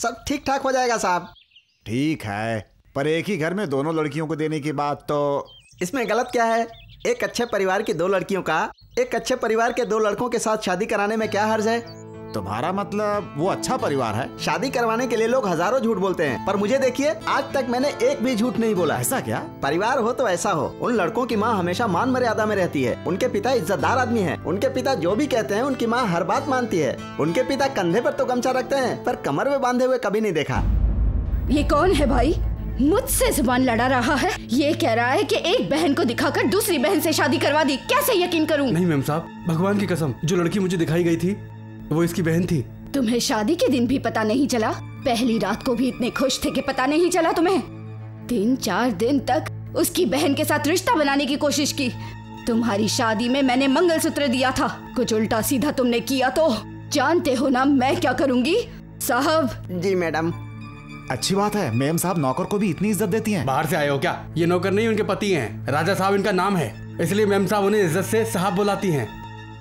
सब ठीक ठाक हो जाएगा साहब। ठीक है, पर एक ही घर में दोनों लड़कियों को देने की बात तो इसमें गलत क्या है? एक अच्छे परिवार की 2 लड़कियों का एक अच्छे परिवार के 2 लड़कों के साथ शादी कराने में क्या हर्ज है? तुम्हारा मतलब वो अच्छा परिवार है? शादी करवाने के लिए लोग हजारों झूठ बोलते हैं, पर मुझे देखिए, आज तक मैंने एक भी झूठ नहीं बोला। ऐसा क्या? परिवार हो तो ऐसा हो। उन लड़कों की माँ हमेशा मान मर्यादा में रहती है। उनके पिता इज्जतदार आदमी हैं। उनके पिता जो भी कहते हैं उनकी माँ हर बात मानती है। उनके पिता कंधे पर तो गमछा रखते हैं, पर कमर में बांधे हुए कभी नहीं देखा। ये कौन है भाई? मुझसे जुबान लड़ा रहा है। ये कह रहा है कि एक बहन को दिखाकर दूसरी बहन से शादी करवा दी। कैसे यकीन करूं? नहीं मैम साहब, भगवान की कसम, जो लड़की मुझे दिखाई गई थी वो इसकी बहन थी। तुम्हें शादी के दिन भी पता नहीं चला? पहली रात को भी इतने खुश थे कि पता नहीं चला तुम्हें? 3-4 दिन तक उसकी बहन के साथ रिश्ता बनाने की कोशिश की। तुम्हारी शादी में मैंने मंगलसूत्र दिया था। कुछ उल्टा सीधा तुमने किया तो जानते हो ना मैं क्या करूंगी साहब। जी मैडम। अच्छी बात है, मेम साहब नौकर को भी इतनी इज्जत देती हैं। बाहर से आए हो क्या? ये नौकर नहीं, उनके पति हैं। राजा साहब इनका नाम है, इसलिए मेम साहब उन्हें इज्जत से साहब बुलाती हैं।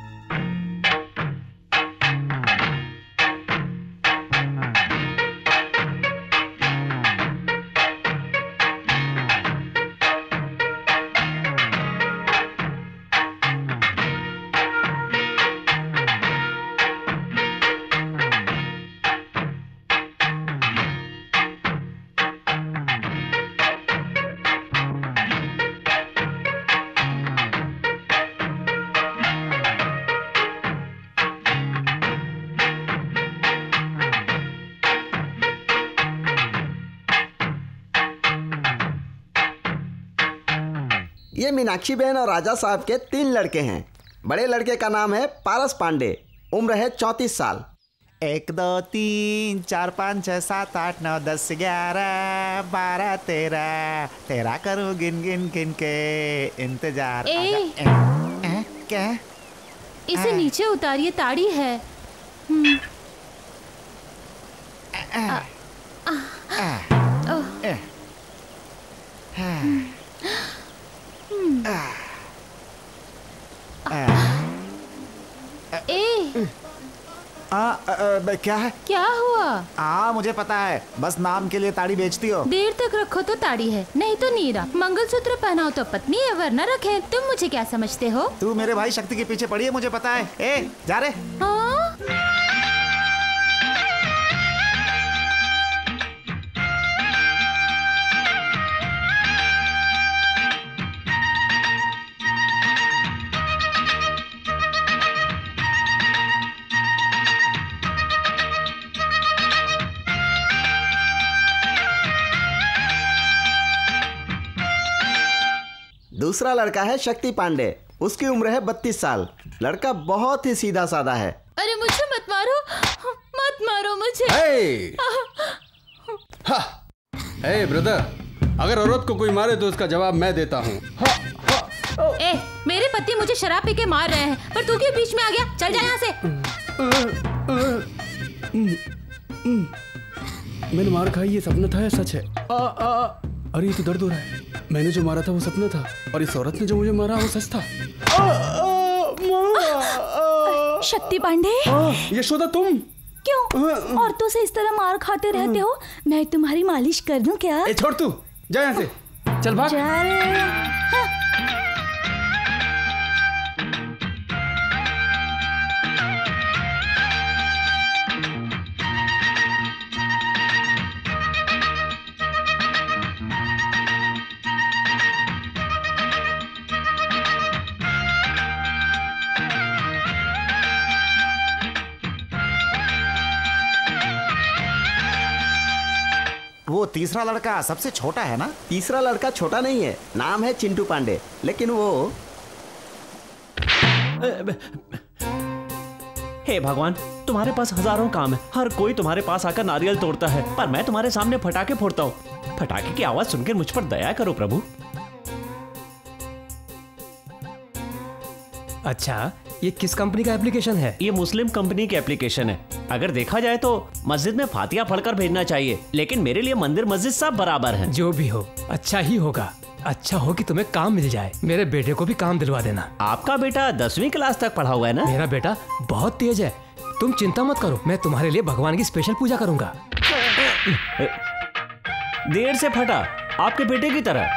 ये मीनाक्षी बहन और राजा साहब के 3 लड़के हैं। बड़े लड़के का नाम है पारस पांडे, उम्र है 34 साल। 1 2 3 4 5 6 7 8 9 10 11 12 13 करूँ गिन गिन गिन के इंतजार। क्या? इसे नीचे उतारिए, ताड़ी है। क्या है? क्या हुआ? मुझे पता है, बस नाम के लिए ताड़ी बेचती हो। देर तक रखो तो ताड़ी है, नहीं तो नीरा। मंगलसूत्र पहनाओ तो पत्नी है, वरना रखे। तुम मुझे क्या समझते हो? तू मेरे भाई शक्ति के पीछे पड़ी है, मुझे पता है। ए, जा रे। हाँ? दूसरा लड़का है शक्ति पांडे, उसकी उम्र है 32 साल। लड़का बहुत ही सीधा साधा है। अरे मुझे मत मारो, मत मारो मुझे। हे ब्रदर, अगर औरत को कोई मारे तो उसका जवाब मैं देता हूँ। ए, मेरे पति मुझे शराब पी के मार रहे हैं, पर तू क्यों बीच में आ गया? चल जा यहाँ से। मैंने मार खाई, ये सपना था या सच है? अरे ये तो दर्द हो रहा है। मैंने जो मारा था वो सपना था, और इस औरत ने जो मुझे मारा वो सच था। शक्ति पांडे। यशोदा तुम क्यों औरतों से इस तरह मार खाते रहते हो? मैं तुम्हारी मालिश कर दूं क्या? ए छोड़, तू जा यहाँ से, चल भाग। वो तीसरा लड़का सबसे छोटा है ना? तीसरा लड़का छोटा नहीं है, नाम है चिंटू पांडे, लेकिन वो हे भगवान, तुम्हारे पास हजारों काम है, हर कोई तुम्हारे पास आकर नारियल तोड़ता है, पर मैं तुम्हारे सामने फटाके फोड़ता हूँ। फटाके की आवाज सुनकर मुझ पर दया करो प्रभु। अच्छा, ये किस कंपनी का एप्लीकेशन है? ये मुस्लिम कंपनी की एप्लीकेशन है। अगर देखा जाए तो मस्जिद में फातिहा पढ़कर भेजना चाहिए, लेकिन मेरे लिए मंदिर मस्जिद सब बराबर है। जो भी हो, अच्छा ही होगा। अच्छा हो कि तुम्हें काम मिल जाए। मेरे बेटे को भी काम दिलवा देना। आपका बेटा 10वीं क्लास तक पढ़ा हुआ है ना? मेरा बेटा बहुत तेज है, तुम चिंता मत करो, मैं तुम्हारे लिए भगवान की स्पेशल पूजा करूंगा। देर से फटा, आपके बेटे की तरह।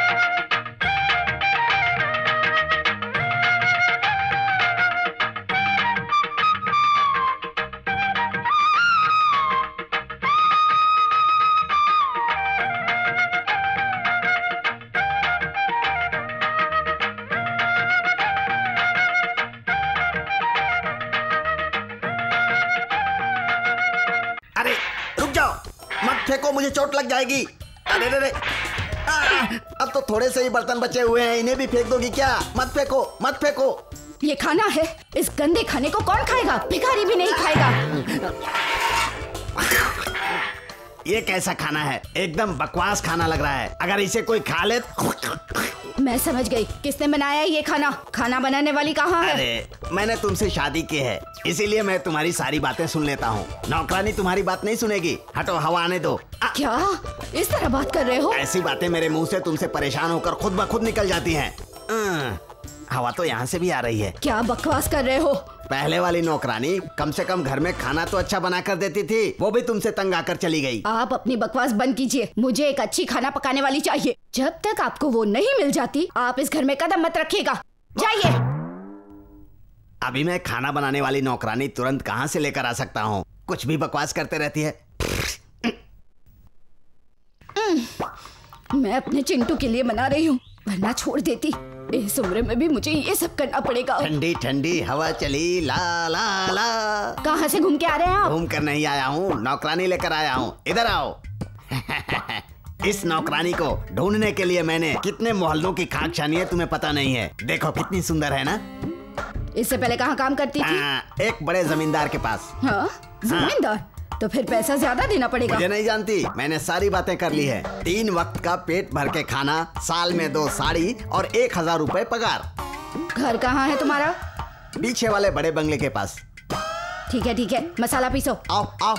अरे रुक जाओ, मत फेंको, मुझे चोट लग जाएगी। अरे रे रे, अब तो थोड़े से ही बर्तन बचे हुए हैं, इन्हें भी फेंक दोगी क्या? मत फेंको, मत फेंको। ये खाना है, इस गंदे खाने को कौन खाएगा? भिखारी भी नहीं खाएगा। ये कैसा खाना है? एकदम बकवास खाना लग रहा है। अगर इसे कोई खा ले मैं समझ गई किसने बनाया ये खाना। खाना बनाने वाली कहाँ है? अरे मैंने तुमसे शादी की है, इसीलिए मैं तुम्हारी सारी बातें सुन लेता हूँ। नौकरानी तुम्हारी बात नहीं सुनेगी। हटो, हवा आने दो। क्या इस तरह बात कर रहे हो? ऐसी बातें मेरे मुंह से तुमसे परेशान होकर खुद ब खुद निकल जाती हैं। हवा तो यहाँ से भी आ रही है। क्या बकवास कर रहे हो? पहले वाली नौकरानी कम से कम घर में खाना तो अच्छा बना कर देती थी, वो भी तुमसे तंग आकर चली गई। आप अपनी बकवास बंद कीजिए। मुझे एक अच्छी खाना पकाने वाली चाहिए। जब तक आपको वो नहीं मिल जाती, आप इस घर में कदम मत रखिएगा। जाइए। अभी मैं खाना बनाने वाली नौकरानी तुरंत कहाँ से लेकर आ सकता हूँ? कुछ भी बकवास करते रहती है। मैं अपने चिंटू के लिए बना रही हूँ, वरना छोड़ देती। इस उम्र में भी मुझे ये सब करना पड़ेगा। ठंडी ठंडी हवा चली ला ला ला। कहाँ से घूम के आ रहे हैं आप? घूम कर नहीं आया हूँ, नौकरानी लेकर आया हूँ। इधर आओ। इस नौकरानी को ढूंढने के लिए मैंने कितने मोहल्लों की खाक छानी है तुम्हें पता नहीं है। देखो कितनी सुंदर है ना। इससे पहले कहाँ काम करती थी? एक बड़े जमींदार के पास। हाँ, जमींदार? तो फिर पैसा ज्यादा देना पड़ेगा। मुझे नहीं जानती, मैंने सारी बातें कर ली है। 3 वक्त का पेट भर के खाना, साल में 2 साड़ी और 1000 रुपए पगार। घर कहाँ है तुम्हारा? पीछे वाले बड़े बंगले के पास। ठीक है ठीक है, मसाला पीसो। आओ आओ।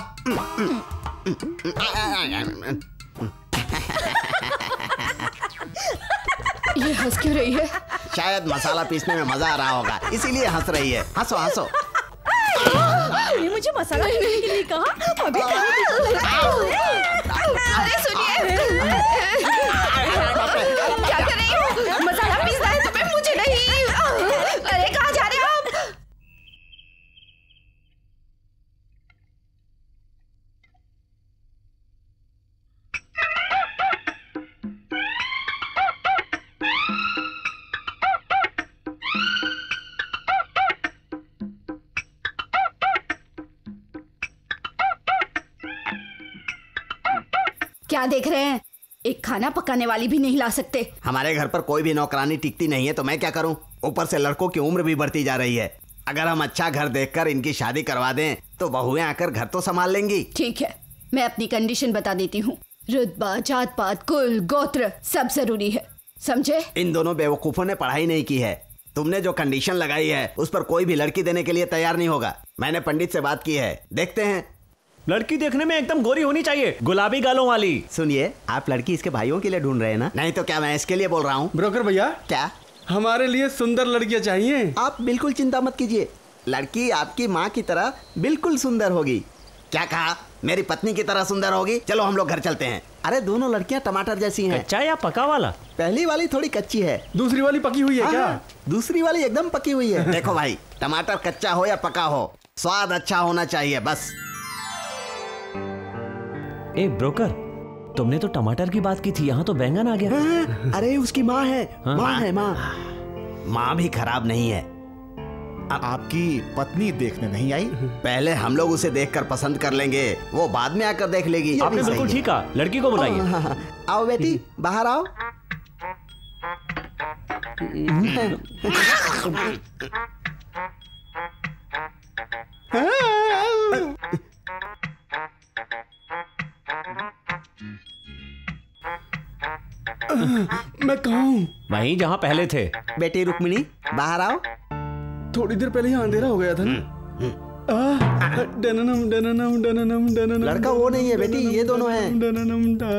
ये हंस क्यों रही है? शायद मसाला पीसने में मजा आ रहा होगा, इसीलिए हंस रही है। हंसो हंसो। ये मुझे मसाला पीसने के लिए कहा। अभी अरे सुनिए, क्या कर रही हो? मसाला पीसना है तुम्हें, मुझे नहीं। अरे कहाँ जा रहे हो आप? क्या देख रहे हैं? एक खाना पकाने वाली भी नहीं ला सकते। हमारे घर पर कोई भी नौकरानी टिकती नहीं है, तो मैं क्या करूं? ऊपर से लड़कों की उम्र भी बढ़ती जा रही है। अगर हम अच्छा घर देखकर इनकी शादी करवा दें तो बहुएं आकर घर तो संभाल लेंगी। ठीक है, मैं अपनी कंडीशन बता देती हूँ। रुतबा, जात पात, कुल, गोत्र सब जरूरी है, समझे? इन दोनों बेवकूफों ने पढ़ाई नहीं की है। तुमने जो कंडीशन लगाई है उस पर कोई भी लड़की देने के लिए तैयार नहीं होगा। मैंने पंडित से बात की है, देखते हैं। लड़की देखने में एकदम गोरी होनी चाहिए, गुलाबी गालों वाली। सुनिए, आप लड़की इसके भाइयों के लिए ढूंढ रहे हैं ना? नहीं तो क्या मैं इसके लिए बोल रहा हूँ? ब्रोकर भैया, क्या हमारे लिए सुंदर लड़कियां चाहिए। आप बिल्कुल चिंता मत कीजिए, लड़की आपकी माँ की तरह बिल्कुल सुंदर होगी। क्या कहा? मेरी पत्नी की तरह सुंदर होगी? चलो हम लोग घर चलते हैं। अरे दोनों लड़कियां टमाटर जैसी हैं। कच्चा या पका वाला? पहली वाली थोड़ी कच्ची है, दूसरी वाली पकी हुई है क्या? दूसरी वाली एकदम पकी हुई है। देखो भाई, टमाटर कच्चा हो या पका हो, स्वाद अच्छा होना चाहिए बस। ए ब्रोकर, तुमने तो टमाटर की बात की थी, यहाँ तो बैंगन आ गया। अरे उसकी माँ है। माँ है, माँ। माँ भी खराब नहीं है। आपकी पत्नी देखने नहीं आई? पहले हम लोग उसे देखकर पसंद कर लेंगे, वो बाद में आकर देख लेगी। आपने बिल्कुल ठीक कहा, लड़की को बुलाइए। आओ बेटी, बाहर आओ। मैं कहाँ हूँ? वहीं जहाँ पहले थे। बेटी रुक्मिणी, बाहर आओ। थोड़ी देर पहले यहाँ अंधेरा हो गया था ना। डननम डननम डननम डननम। लड़का वो नहीं है बेटी, ये दोनों हैं। डननम डा।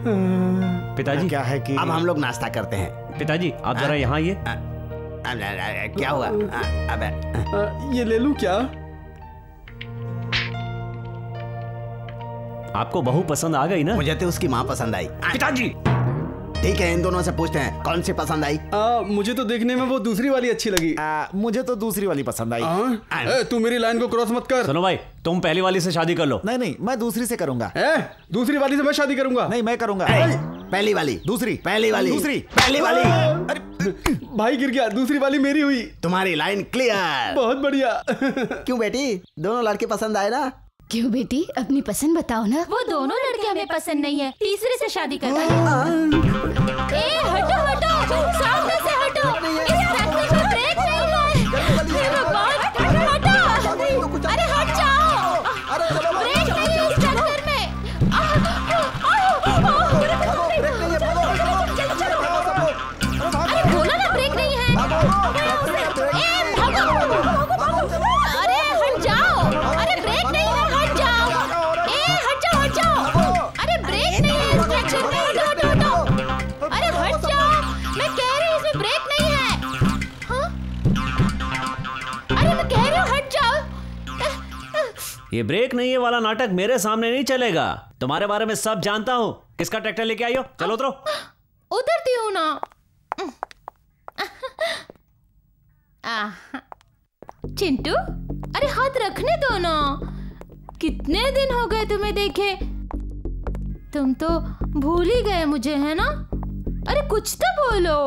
पिताजी क्या है कि अब हम लोग नाश्ता करते हैं। पिताजी आप जरा यहाँ आइए। क्या हुआ? अबे ये ले लूं क्या? आपको बहू पसंद आ गई ना? मुझे तो उसकी माँ पसंद आई। पिताजी ठीक है, इन दोनों से पूछते हैं कौन सी पसंद आई। मुझे तो देखने में वो दूसरी वाली अच्छी लगी। मुझे तो दूसरी वाली पसंद आई। तू मेरी लाइन को क्रॉस मत कर। सुनो भाई, तुम पहली वाली से शादी कर लो। नहीं नहीं, मैं दूसरी से करूंगा। दूसरी वाली से मैं शादी करूंगा। नहीं, मैं करूंगा। पहली वाली, दूसरी, पहली वाली, दूसरी, पहली वाली। अरे भाई गिर गया, दूसरी वाली मेरी हुई। तुम्हारी लाइन क्लियर। बहुत बढ़िया। क्यों बेटी, दोनों लड़के पसंद आए ना? क्यों बेटी, अपनी पसंद बताओ ना। वो दोनों लड़के हमें पसंद नहीं है, तीसरे से शादी करना है। ए हटो हटो, सामने से हटो, इस फैक्ट्री में ब्रेक नहीं है। हटो, अरे हट जाओ, ब्रेक नहीं है इस चक्कर में। अरे बोला ना ब्रेक नहीं है। अरे हट जाओ, अरे ब्रेक नहीं है, हट जाओ। हट जाओ। अरे ब्रेक नहीं है इस ट्रैक्शन में, हटो। अरे हट जाओ, मैं कह रही हूँ इसमें ब्रेक नहीं है। हाँ? अरे मैं कह रही हूँ हट जाओ। ये ब्रेक नहीं है वाला नाटक मेरे सामने नहीं चलेगा। तुम्हारे बारे में सब जानता हूँ। किसका ट्रैक्टर लेके आई हो? चलो उतरो। उतरती हूँ ना। चिंटू, अरे हाथ रखने दो ना। कितने दिन हो गए तुम्हें देखे। तुम तो भूल ही गए मुझे, है ना? अरे कुछ तो बोलो।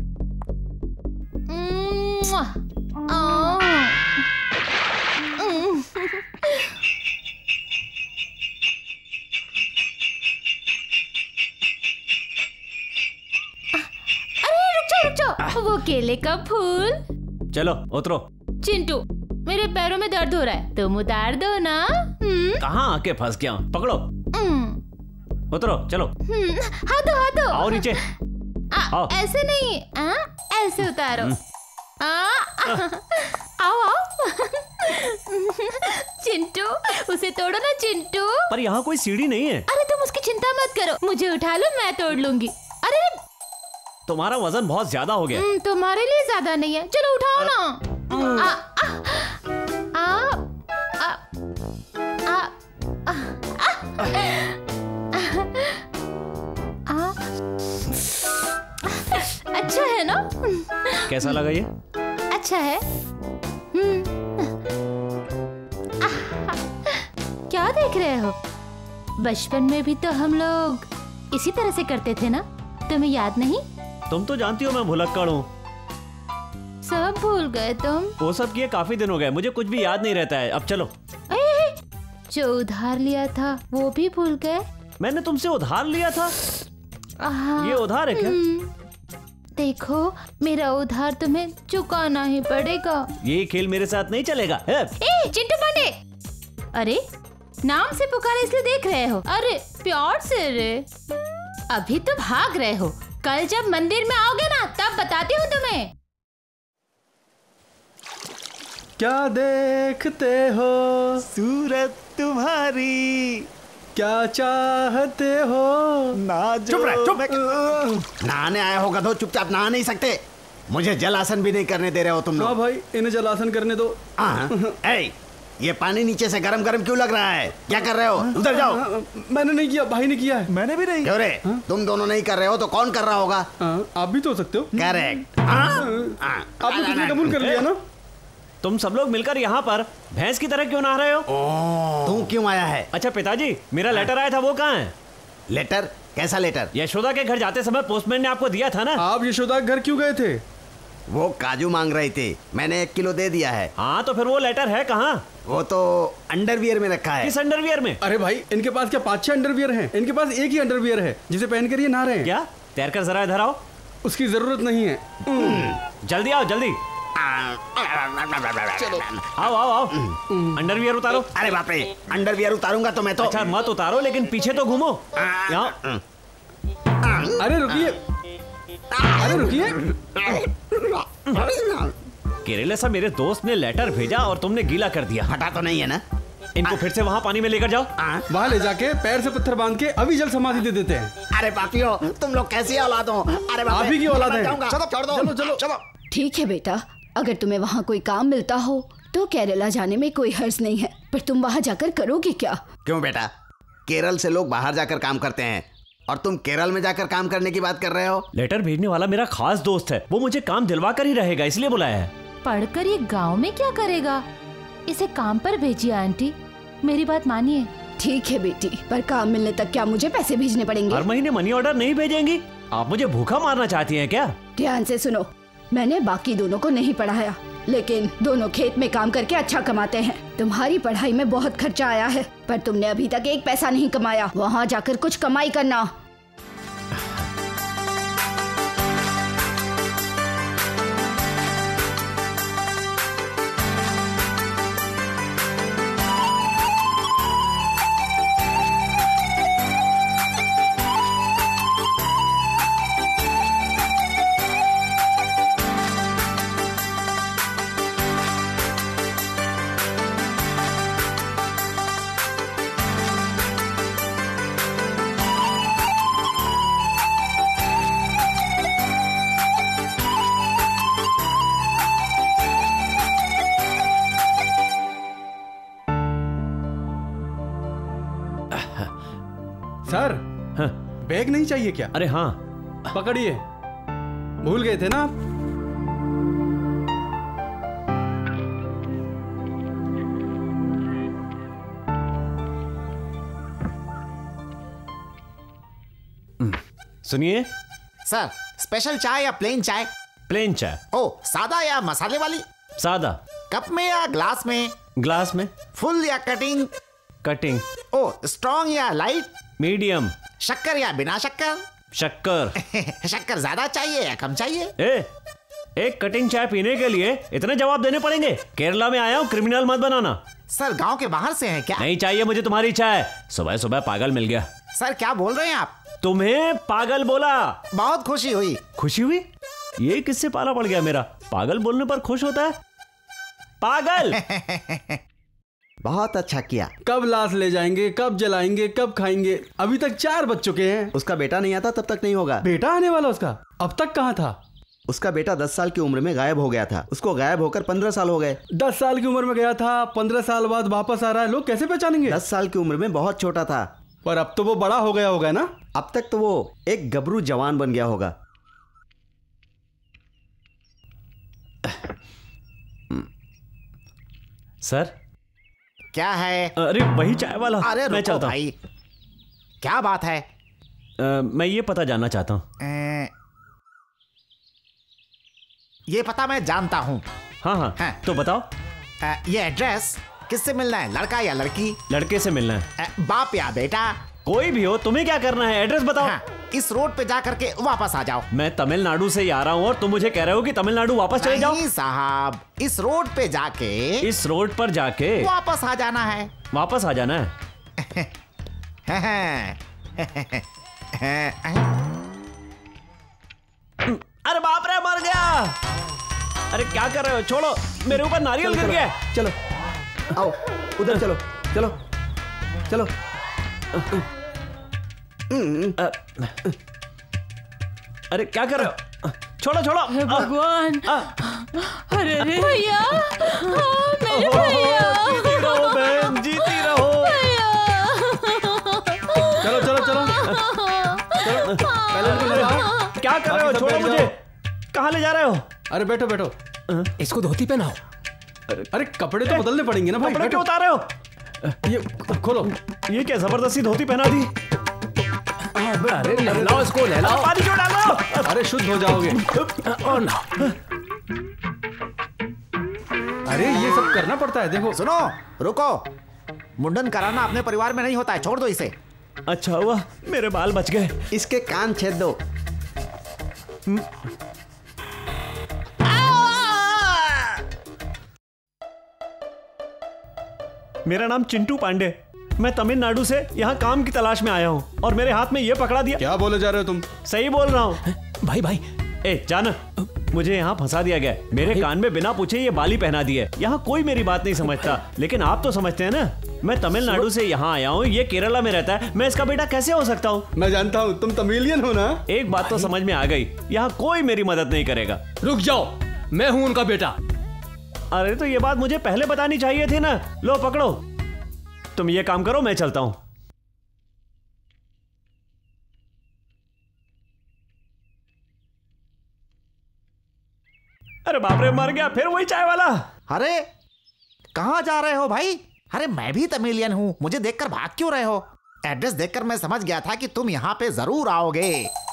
अरे रुक जाओ, वो केले का फूल। चलो उतरो। चिंटू, मेरे पैरों में दर्द हो रहा है, तुम उतार दो ना। कहाँ आके फंस गया? पकड़ो, उतरो। चलो हाथों आओ नीचे। आओ। ऐसे नहीं, ऐसे उतारो। आओ। चिंटू, उसे तोड़ो ना चिंटू। पर यहाँ कोई सीढ़ी नहीं है। अरे तुम उसकी चिंता मत करो, मुझे उठा लो, मैं तोड़ लूंगी। अरे तुम्हारा वजन बहुत ज्यादा हो गया। तुम्हारे लिए ज्यादा नहीं है, चलो उठाओ ना। अच्छा है ना? कैसा लगा ये? अच्छा है। क्या देख रहे हो? बचपन में भी तो हम लोग इसी तरह से करते थे ना, तुम्हें याद नहीं? तुम तो जानती हो मैं भुलक्कड़ हूँ। सब भूल गए तुम। वो सब किए काफी दिन हो गए, मुझे कुछ भी याद नहीं रहता है। अब चलो। जो उधार लिया था वो भी भूल गए? मैंने तुमसे उधार लिया था? ये उधार है क्या? देखो, मेरा उधार तुम्हें चुकाना ही पड़ेगा। ये खेल मेरे साथ नहीं चलेगा। चिंटू पांडे, अरे नाम से पुकारे इसलिए देख रहे हो? अरे प्यार से रे। अभी तो भाग रहे हो, कल जब मंदिर में आओगे ना तब बताती हूँ तुम्हें। क्या देखते हो सूरत तुम्हारी, क्या चाहते हो ना। चुप रहे, चुप। नहाने आया होगा तो चुपचाप नहा नहीं सकते? मुझे जलासन भी नहीं करने दे रहे हो तुम लोग। हाँ भाई, इन्हें जलासन करने दो। ये पानी नीचे से गरम गरम क्यों लग रहा है? क्या कर रहे हो? उधर जाओ। मैंने नहीं किया, भाई ने किया है। मैंने भी नहीं। क्यों रे? तुम दोनों नहीं कर रहे हो तो कौन कर रहा होगा? आप भी तो हो सकते हो। करेक्ट। आपने खुद ने कबूल कर लिया ना। तुम सब लोग मिलकर यहाँ पर भैंस की तरह क्यों नहा रहे हो? तू क्यों आया है? अच्छा पिताजी, मेरा लेटर आया था, वो कहाँ है? लेटर? कैसा लेटर? यशोदा के घर जाते समय पोस्टमैन ने आपको दिया था ना। आप यशोदा के घर क्यों गए थे? वो काजू मांग रही थी, मैंने 1 किलो दे दिया है। हाँ तो फिर वो लेटर है कहाँ? वो तो अंडरवियर में रखा है। किस अंडरवियर में? अरे भाई, इनके पास क्या 5-6 अंडरवियर हैं? इनके पास एक ही अंडरवियर है जिसे पहनकर ये नहा रहे हैं। क्या? तैरकर जरा इधर आओ। उसकी जरूरत नहीं है। जल्दी आओ, जल्दी। चलो आओ आओ आओ। अंडरवियर उतारो। अरे बाप रे, अंडरवियर उतारूंगा तो मैं तो। अच्छा मत उतारो, लेकिन पीछे तो घूमो। यहाँ। अरे रुकिए, अरे रुकिए। केरला से मेरे दोस्त ने लेटर भेजा और तुमने गीला कर दिया। हटा तो नहीं है ना? इनको फिर से वहाँ पानी में लेकर जाओ। वहाँ ले जाके पैर से पत्थर बांध के अभी जल समाधि दे देते हैं। अरे पापियो, तुम लोग कैसी औलाद हो? अरे आप ही की औलाद है। चलो छोड़ दो, चलो चलो। ठीक है बेटा, अगर तुम्हें वहाँ कोई काम मिलता हो तो केरला जाने में कोई हर्ज नहीं है, पर तुम वहाँ जाकर करोगे क्या? क्यों बेटा, केरल से लोग बाहर जाकर काम करते हैं और तुम केरल में जाकर काम करने की बात कर रहे हो? लेटर भेजने वाला मेरा खास दोस्त है, वो मुझे काम दिलवा कर ही रहेगा, इसलिए बुलाया है। पढ़कर ये गांव में क्या करेगा? इसे काम पर भेजिए आंटी, मेरी बात मानिए। ठीक है बेटी, पर काम मिलने तक क्या मुझे पैसे भेजने पड़ेंगे? हर महीने मनी ऑर्डर नहीं भेजेंगी? आप मुझे भूखा मारना चाहती हैं क्या? ध्यान से सुनो, मैंने बाकी दोनों को नहीं पढ़ाया, लेकिन दोनों खेत में काम करके अच्छा कमाते हैं। तुम्हारी पढ़ाई में बहुत खर्चा आया है, पर तुमने अभी तक एक पैसा नहीं कमाया। वहाँ जाकर कुछ कमाई करना। सर, बैग नहीं चाहिए क्या? अरे हाँ, पकड़िए, भूल गए थे ना आप? सुनिए सर, स्पेशल चाय या प्लेन चाय? प्लेन चाय। ओ, सादा या मसाले वाली? सादा। कप में या ग्लास में? ग्लास में। फुल या कटिंग? कटिंग। ओ, स्ट्रॉन्ग या लाइट? मीडियम। शक्कर या बिना शक्कर? शक्कर। शक्कर ज्यादा चाहिए या कम चाहिए? एक कटिंग चाय पीने के लिए इतने जवाब देने पड़ेंगे? केरला में आया हूँ, क्रिमिनल मत बनाना। सर, गांव के बाहर से हैं क्या? नहीं चाहिए मुझे तुम्हारी चाय। सुबह सुबह पागल मिल गया। सर, क्या बोल रहे हैं आप? तुम्हें पागल बोला। बहुत खुशी हुई। खुशी हुई? ये किससे पाला पड़ गया मेरा? पागल बोलने पर खुश होता है? पागल। बहुत अच्छा किया। कब लाश ले जाएंगे, कब जलाएंगे, कब खाएंगे? अभी तक 4 बज चुके हैं। उसका बेटा नहीं आता तब तक नहीं होगा। बेटा आने वाला उसका? अब तक कहाँ था? उसका बेटा 10 साल की उम्र में गायब हो गया था। उसको गायब होकर 15 साल हो गए। 10 साल की उम्र में गया था, 15 साल बाद वापस आ रहा है, लोग कैसे पहचानेंगे? 10 साल की उम्र में बहुत छोटा था, पर अब तो वो बड़ा हो गया होगा ना? अब तक तो वो एक गबरू जवान बन गया होगा। सर, क्या है? अरे वही चाय वाला। अरे मैं चलता भाई, क्या बात है? मैं ये पता जानना चाहता हूँ। ये पता मैं जानता हूँ। हाँ, तो बताओ। ये एड्रेस किससे मिलना है, लड़का या लड़की? लड़के से मिलना है। बाप या बेटा? कोई भी हो, तुम्हें क्या करना है? एड्रेस बताओ। इस रोड पे जा करके वापस आ जाओ। मैं तमिलनाडु से ही आ रहा हूँ और तुम मुझे कह रहे हो कि तमिलनाडु वापस चले जाओ? नहीं साहब, इस रोड पे जाके, इस रोड पर जाके वापस आ जाना है। वापस आ जाना है? अरे बाप रे, मर गया। अरे क्या कर रहे हो? छोड़ो, मेरे ऊपर नारियल गिर गया। चलो आओ, उधर चलो चलो चलो। अरे क्या कर रहे हो? छोड़ो छोड़ो। भगवान। अरे अरे भैया, मेरे भैया। जीती रहो बहन, जीती रहो। चलो चलो चलो, पहले इनको ले जाओ। क्या कर रहे हो? छोड़ो मुझे। कहाँ ले जा रहे हो? अरे बैठो बैठो, इसको धोती पहनाओ। अरे कपड़े तो बदलने पड़ेंगे ना भाई। कपड़े क्यों उतार रहे हो? ये खोलो। ये क्या जबरदस्ती धोती पहना दी? अरे नहलाओ इसको, नहलाओ। पानी क्यों डाल रहे हो? अरे शुद्ध हो जाओगे। और ना। अरे ये सब करना पड़ता है, देखो। सुनो, रुको। मुंडन कराना अपने परिवार में नहीं होता है, छोड़ दो इसे। अच्छा हुआ मेरे बाल बच गए। इसके कान छेद दो। मेरा नाम चिंटू पांडे, मैं तमिलनाडु से यहाँ काम की तलाश में आया हूँ और मेरे हाथ में ये पकड़ा दिया। क्या बोले जा रहे हो तुम? सही बोल रहा हूँ। भाई भाई, ए जाना, मुझे यहाँ फंसा दिया गया। मेरे कान में बिना पूछे ये बाली पहना दी है। यहाँ कोई मेरी बात नहीं समझता, लेकिन आप तो समझते हैं ना। मैं तमिलनाडु से यहाँ आया हूँ, ये केरला में रहता है, मैं इसका बेटा कैसे हो सकता हूँ? मैं जानता हूँ तुम तमिलियन हो ना। एक बात तो समझ में आ गई, यहाँ कोई मेरी मदद नहीं करेगा। रुक जाओ, मैं हूँ उनका बेटा। अरे तो ये बात मुझे पहले बतानी चाहिए थी ना। लो पकड़ो, तुम ये काम करो, मैं चलता हूँ। अरे बाप रे, मर गया फिर वही चाय वाला। अरे कहाँ जा रहे हो भाई? अरे मैं भी तमिलियन हूँ, मुझे देखकर भाग क्यों रहे हो? एड्रेस देखकर मैं समझ गया था कि तुम यहाँ पे जरूर आओगे।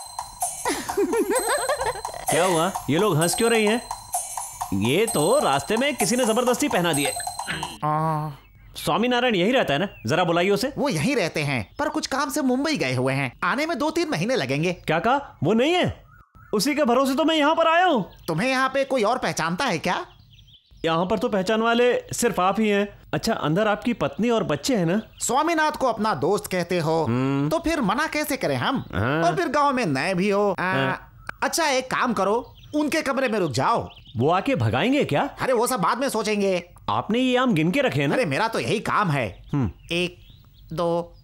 क्या हुआ? ये लोग हंस क्यों रही हैं? ये तो रास्ते में किसी ने जबरदस्ती पहना दिए। स्वामीनारायण यही रहता है ना? जरा बुलाइए उसे। वो यहीं रहते हैं, पर कुछ काम से मुंबई गए हुए हैं, आने में 2-3 महीने लगेंगे। क्या कहा? वो नहीं है? उसी के भरोसे तो मैं यहाँ पर आया हूँ। तुम्हें यहाँ पे कोई और पहचानता है क्या? यहाँ पर तो पहचान वाले सिर्फ आप ही हैं। अच्छा, अंदर आपकी पत्नी और बच्चे हैं ना? स्वामीनाथ को अपना दोस्त कहते हो तो फिर मना कैसे करें हम? और फिर गांव में नए भी हो। अच्छा एक काम करो, उनके कमरे में रुक जाओ। वो आके भगाएंगे क्या? अरे वो सब बाद में सोचेंगे। आपने ये आम गिन के रखे हैं ना? अरे मेरा तो यही काम है। 1 2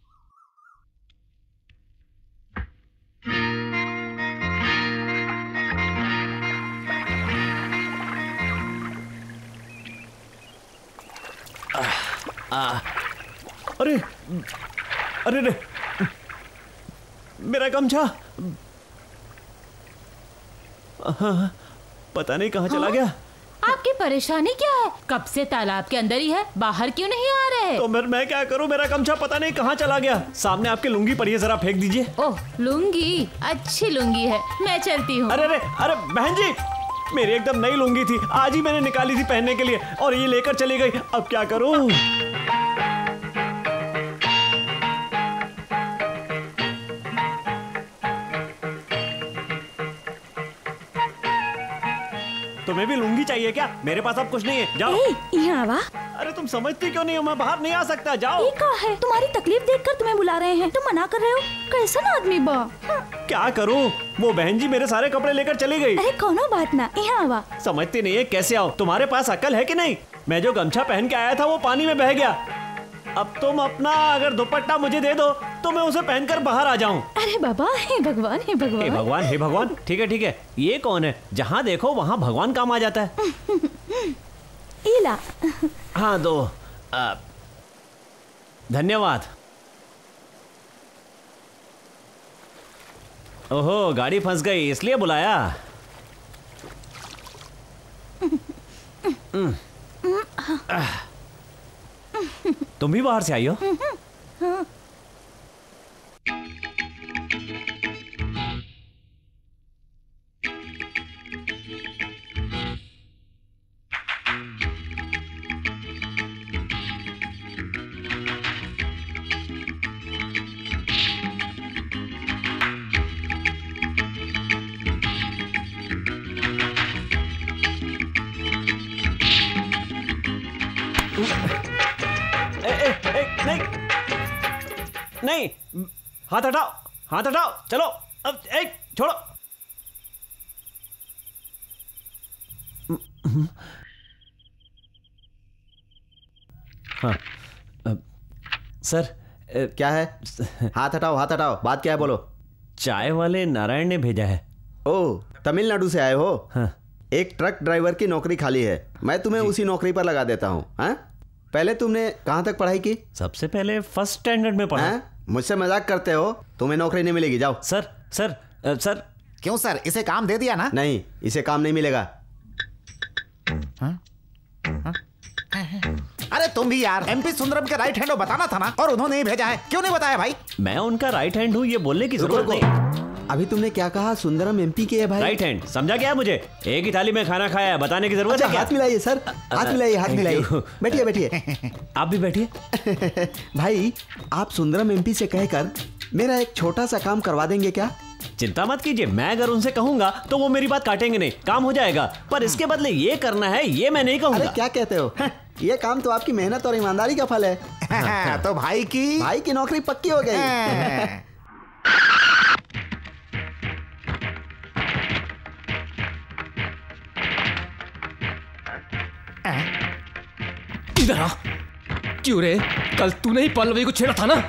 अरे अरे रे, मेरा गमछा पता नहीं कहाँ चला गया। आपकी परेशानी क्या है? कब से तालाब के अंदर ही है, बाहर क्यों नहीं आ रहे? तो मैं क्या करूं? मेरा गमछा पता नहीं कहाँ चला गया। सामने आपके लुंगी पड़ी है, जरा फेंक दीजिए। ओह लुंगी, अच्छी लुंगी है, मैं चलती हूँ। अरे अरे अरे बहन जी, मेरी एकदम नई लुंगी थी, आज ही मैंने निकाली थी पहनने के लिए, और ये लेकर चली गई। अब क्या करूं? तुम्हें भी लुंगी चाहिए क्या? मेरे पास अब कुछ नहीं है, जाओ। यहाँ आवा। अरे तुम समझती क्यों नहीं हो? मैं बाहर नहीं आ सकता, जाओ। ये क्या है? तुम्हारी तकलीफ देखकर तुम्हें बुला रहे हैं, तुम मना कर रहे हो? कैसा आदमी बा? क्या करूं? वो बहन जी मेरे सारे कपड़े लेकर चली गई। अरे कोनो बात ना, यहाँ आवा। समझती नहीं है, कैसे आओ? तुम्हारे पास अक्ल है कि नहीं? मैं जो गमछा पहन के आया था वो पानी में बह गया। अब तुम अपना अगर दुपट्टा मुझे दे दो तो मैं उसे पहनकर बाहर आ जाऊं। अरे बाबा, हे भगवान, हे भगवान, हे भगवान, हे भगवान। ठीक है ठीक है, ये कौन है? जहाँ देखो वहाँ भगवान काम आ जाता है। इला। हाँ दो। धन्यवाद। ओहो, गाड़ी फंस गई इसलिए बुलाया। तुम भी बाहर से आई हो? हाँ। नहीं, हाथ हटाओ, हाथ हटाओ, चलो। अब एक छोड़ो। हाँ सर। क्या है? हाथ हटाओ, हाथ हटाओ। बात क्या है, बोलो। चाय वाले नारायण ने भेजा है। ओह, तमिलनाडु से आए हो? हाँ। एक ट्रक ड्राइवर की नौकरी खाली है, मैं तुम्हें उसी नौकरी पर लगा देता हूँ। हाँ? पहले तुमने कहाँ तक पढ़ाई की? सबसे पहले फर्स्ट स्टैंडर्ड में पढ़ा। मुझसे मजाक करते हो? तुम्हें नौकरी नहीं मिलेगी, जाओ। Sir sir sir. क्यों सर, इसे काम दे दिया ना? नहीं, इसे काम नहीं मिलेगा। अरे तुम भी यार, एमपी सुंदरम के राइट हैंड हो, बताना था ना। और उन्होंने ही भेजा है, क्यों नहीं बताया भाई? मैं उनका राइट हैंड हूँ, ये बोलने की जरूरत नहीं। अभी तुमने क्या कहा? सुंदरम एमपी के है भाई। राइट हैंड, समझा क्या? मुझे एक ही थाली में खाना खाया है, बताने की जरूरत है क्या? हाथ मिलाइए सर, हाथ मिलाइए, हाथ मिलाइए। बैठिए बैठिए। आप भी बैठिए। भाई, आप सुंदरम एमपी से कहकर मेरा एक छोटा सा काम करवा देंगे क्या? चिंता मत कीजिए, मैं अगर उनसे कहूंगा तो वो मेरी बात काटेंगे नहीं, काम हो जाएगा। पर इसके बदले ये करना है, ये मैं नहीं कहूंगा। अरे क्या कहते हो? ये काम तो आपकी मेहनत और ईमानदारी का फल है। तो भाई की नौकरी पक्की हो गई। इधर आ। क्यों रे, कल तूने ही पल्लवी को छेड़ा था ना?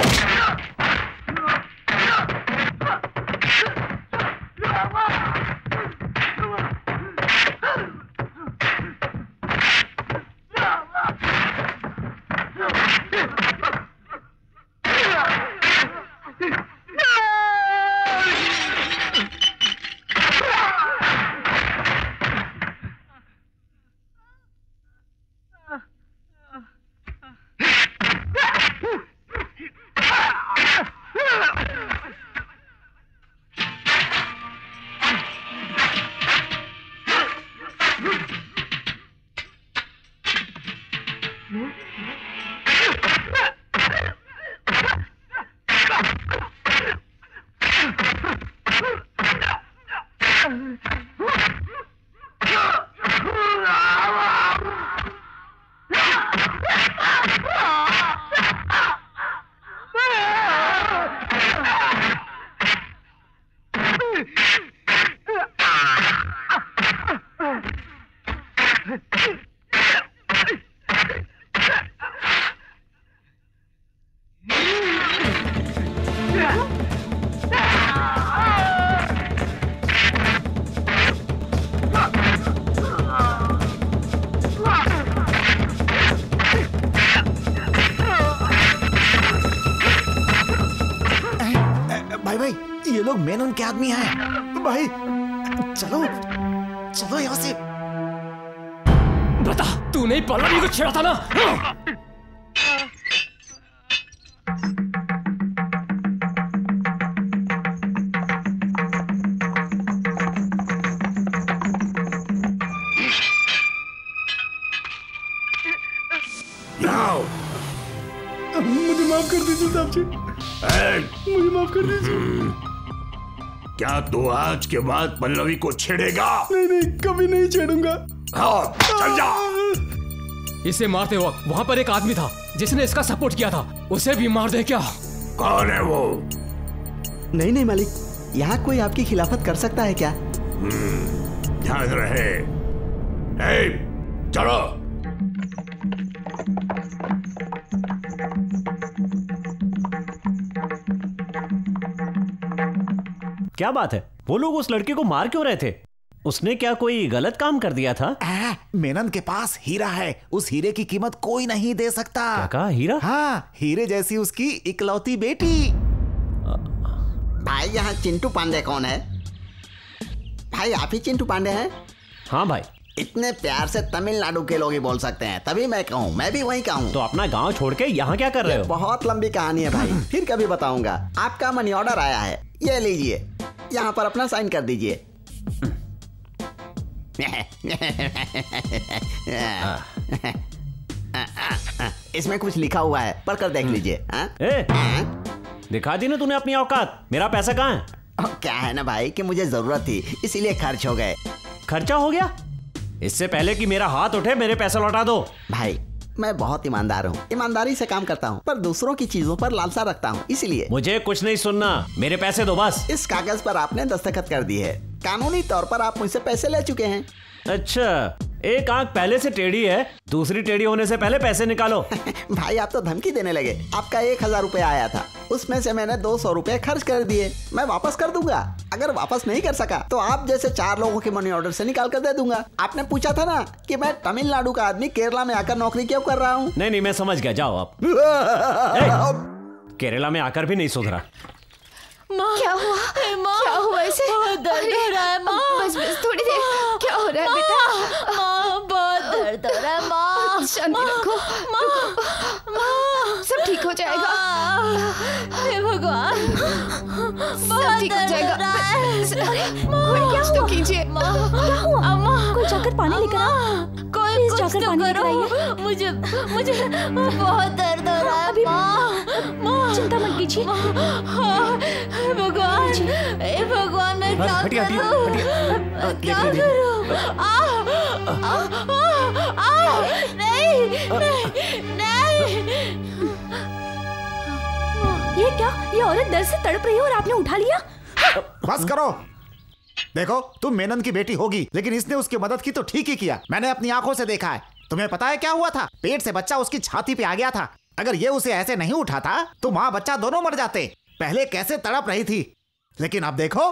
मेनन के आदमी है भाई। चलो चलो यहाँ से। बता, तूने ही पल्लवी को छेड़ा था ना? मुझे माफ कर दीजिए साहब जी, मुझे माफ कर दीजिए। क्या तू आज के बाद पल्लवी को छेड़ेगा? नहीं नहीं, कभी नहीं छेड़ूंगा। हाँ, चल जा। इसे मारते वक्त वहाँ पर एक आदमी था जिसने इसका सपोर्ट किया था, उसे भी मार दे क्या? कौन है वो? नहीं नहीं मालिक, यहाँ कोई आपकी खिलाफत कर सकता है क्या? ध्यान रहे। चलो। क्या बात है, वो लोग उस लड़के को मार क्यों रहे थे? उसने क्या कोई गलत काम कर दिया था? मेनन के पास हीरा है, उस हीरे की कीमत कोई नहीं दे सकता। क्या कहा? हीरा? हाँ, हीरे जैसी उसकी इकलौती बेटी। भाई यहाँ चिंटू पांडे कौन है? भाई आप ही चिंटू पांडे हैं? हाँ भाई। इतने प्यार से तमिलनाडु के लोग ही बोल सकते हैं, तभी मैं कहूँ, मैं भी वहीं का हूँ। तो अपना गांव छोड़ के यहाँ क्या कर रहे हो? बहुत लंबी कहानी है भाई, फिर कभी बताऊंगा। आपका मनी ऑर्डर आया है, ये लीजिए, यहाँ पर अपना साइन कर दीजिए। इसमें कुछ लिखा हुआ है, पढ़कर देख लीजिए। दिखा दी ना तूने अपनी औकात। मेरा पैसा कहाँ है? क्या है ना भाई कि मुझे जरूरत थी, इसीलिए खर्च हो गए। खर्चा हो गया? इससे पहले कि मेरा हाथ उठे मेरे पैसे लौटा दो। भाई मैं बहुत ईमानदार हूँ, ईमानदारी से काम करता हूँ, पर दूसरों की चीजों पर लालसा रखता हूँ, इसलिए। मुझे कुछ नहीं सुनना, मेरे पैसे दो बस। इस कागज पर आपने दस्तखत कर दी है, कानूनी तौर पर आप मुझसे पैसे ले चुके हैं। अच्छा, एक आंख पहले से टेढ़ी है, दूसरी टेढ़ी होने से पहले पैसे निकालो। भाई आप तो धमकी देने लगे। आपका 1000 रुपए आया था, उसमें से मैंने 200 रुपए खर्च कर दिए। मैं वापस कर दूंगा, अगर वापस नहीं कर सका तो आप जैसे 4 लोगों के मनी ऑर्डर से निकाल कर दे दूंगा। आपने पूछा था ना कि मैं तमिलनाडु का आदमी केरला में आकर नौकरी क्यों कर रहा हूँ। नहीं नहीं, मैं समझ गया, जाओ आप। केरला में आकर भी नहीं सुधरा। क्या हुआ? क्या हुआ इसे? बहुत दर्द हो रहा है माँ। बस थोड़ी देर। क्या हो रहा है बेटा? माँ बहुत दर्द हो रहा है माँ। शांति रखो। माँ सब ठीक हो जाएगा। हे भगवान, सब ठीक हो जाएगा। कोई कुछ तो कीजिए। क्या हुआ? अम्मा कोई जाकर पानी लेकर आ। कोई कुछ जाकर तो पानी लेकर करो। मुझे बहुत दर्द हो रहा है माँ। चिंता मत कीजिए। भगवान, हे भगवान, मैं क्या करूं? क्या करूं? नहीं। ये क्या? ये औरत दर्द से तड़प रही है और आपने उठा लिया? बस करो। देखो, तुम मेनन की बेटी होगी, लेकिन इसने उसकी मदद की तो ठीक ही किया। मैंने अपनी आंखों से देखा है। तुम्हें पता है क्या हुआ था? पेट से बच्चा उसकी छाती पे आ गया था। अगर ये उसे ऐसे नहीं उठाता तो माँ बच्चा दोनों मर जाते। पहले कैसे तड़प रही थी, लेकिन अब देखो।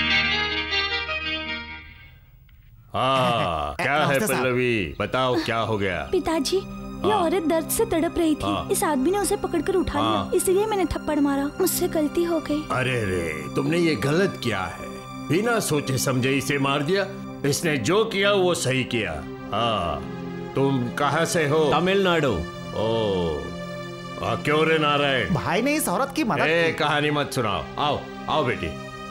क्या है पल्लवी, बताओ क्या हो गया? पिताजी, ये औरत दर्द से तड़प रही थी। इस आदमी ने उसे पकड़कर उठा लिया, इसलिए मैंने थप्पड़ मारा। मुझसे गलती हो गई। अरे रे, तुमने ये गलत किया है। बिना सोचे समझे इसे मार दिया। इसने जो किया वो सही किया। तुम कहाँ से हो? तमिलनाडु। क्यों रे नारायण? भाई ने इस औरत की मदद की। कहानी मत सुनाओ। आओ आओ बेटी।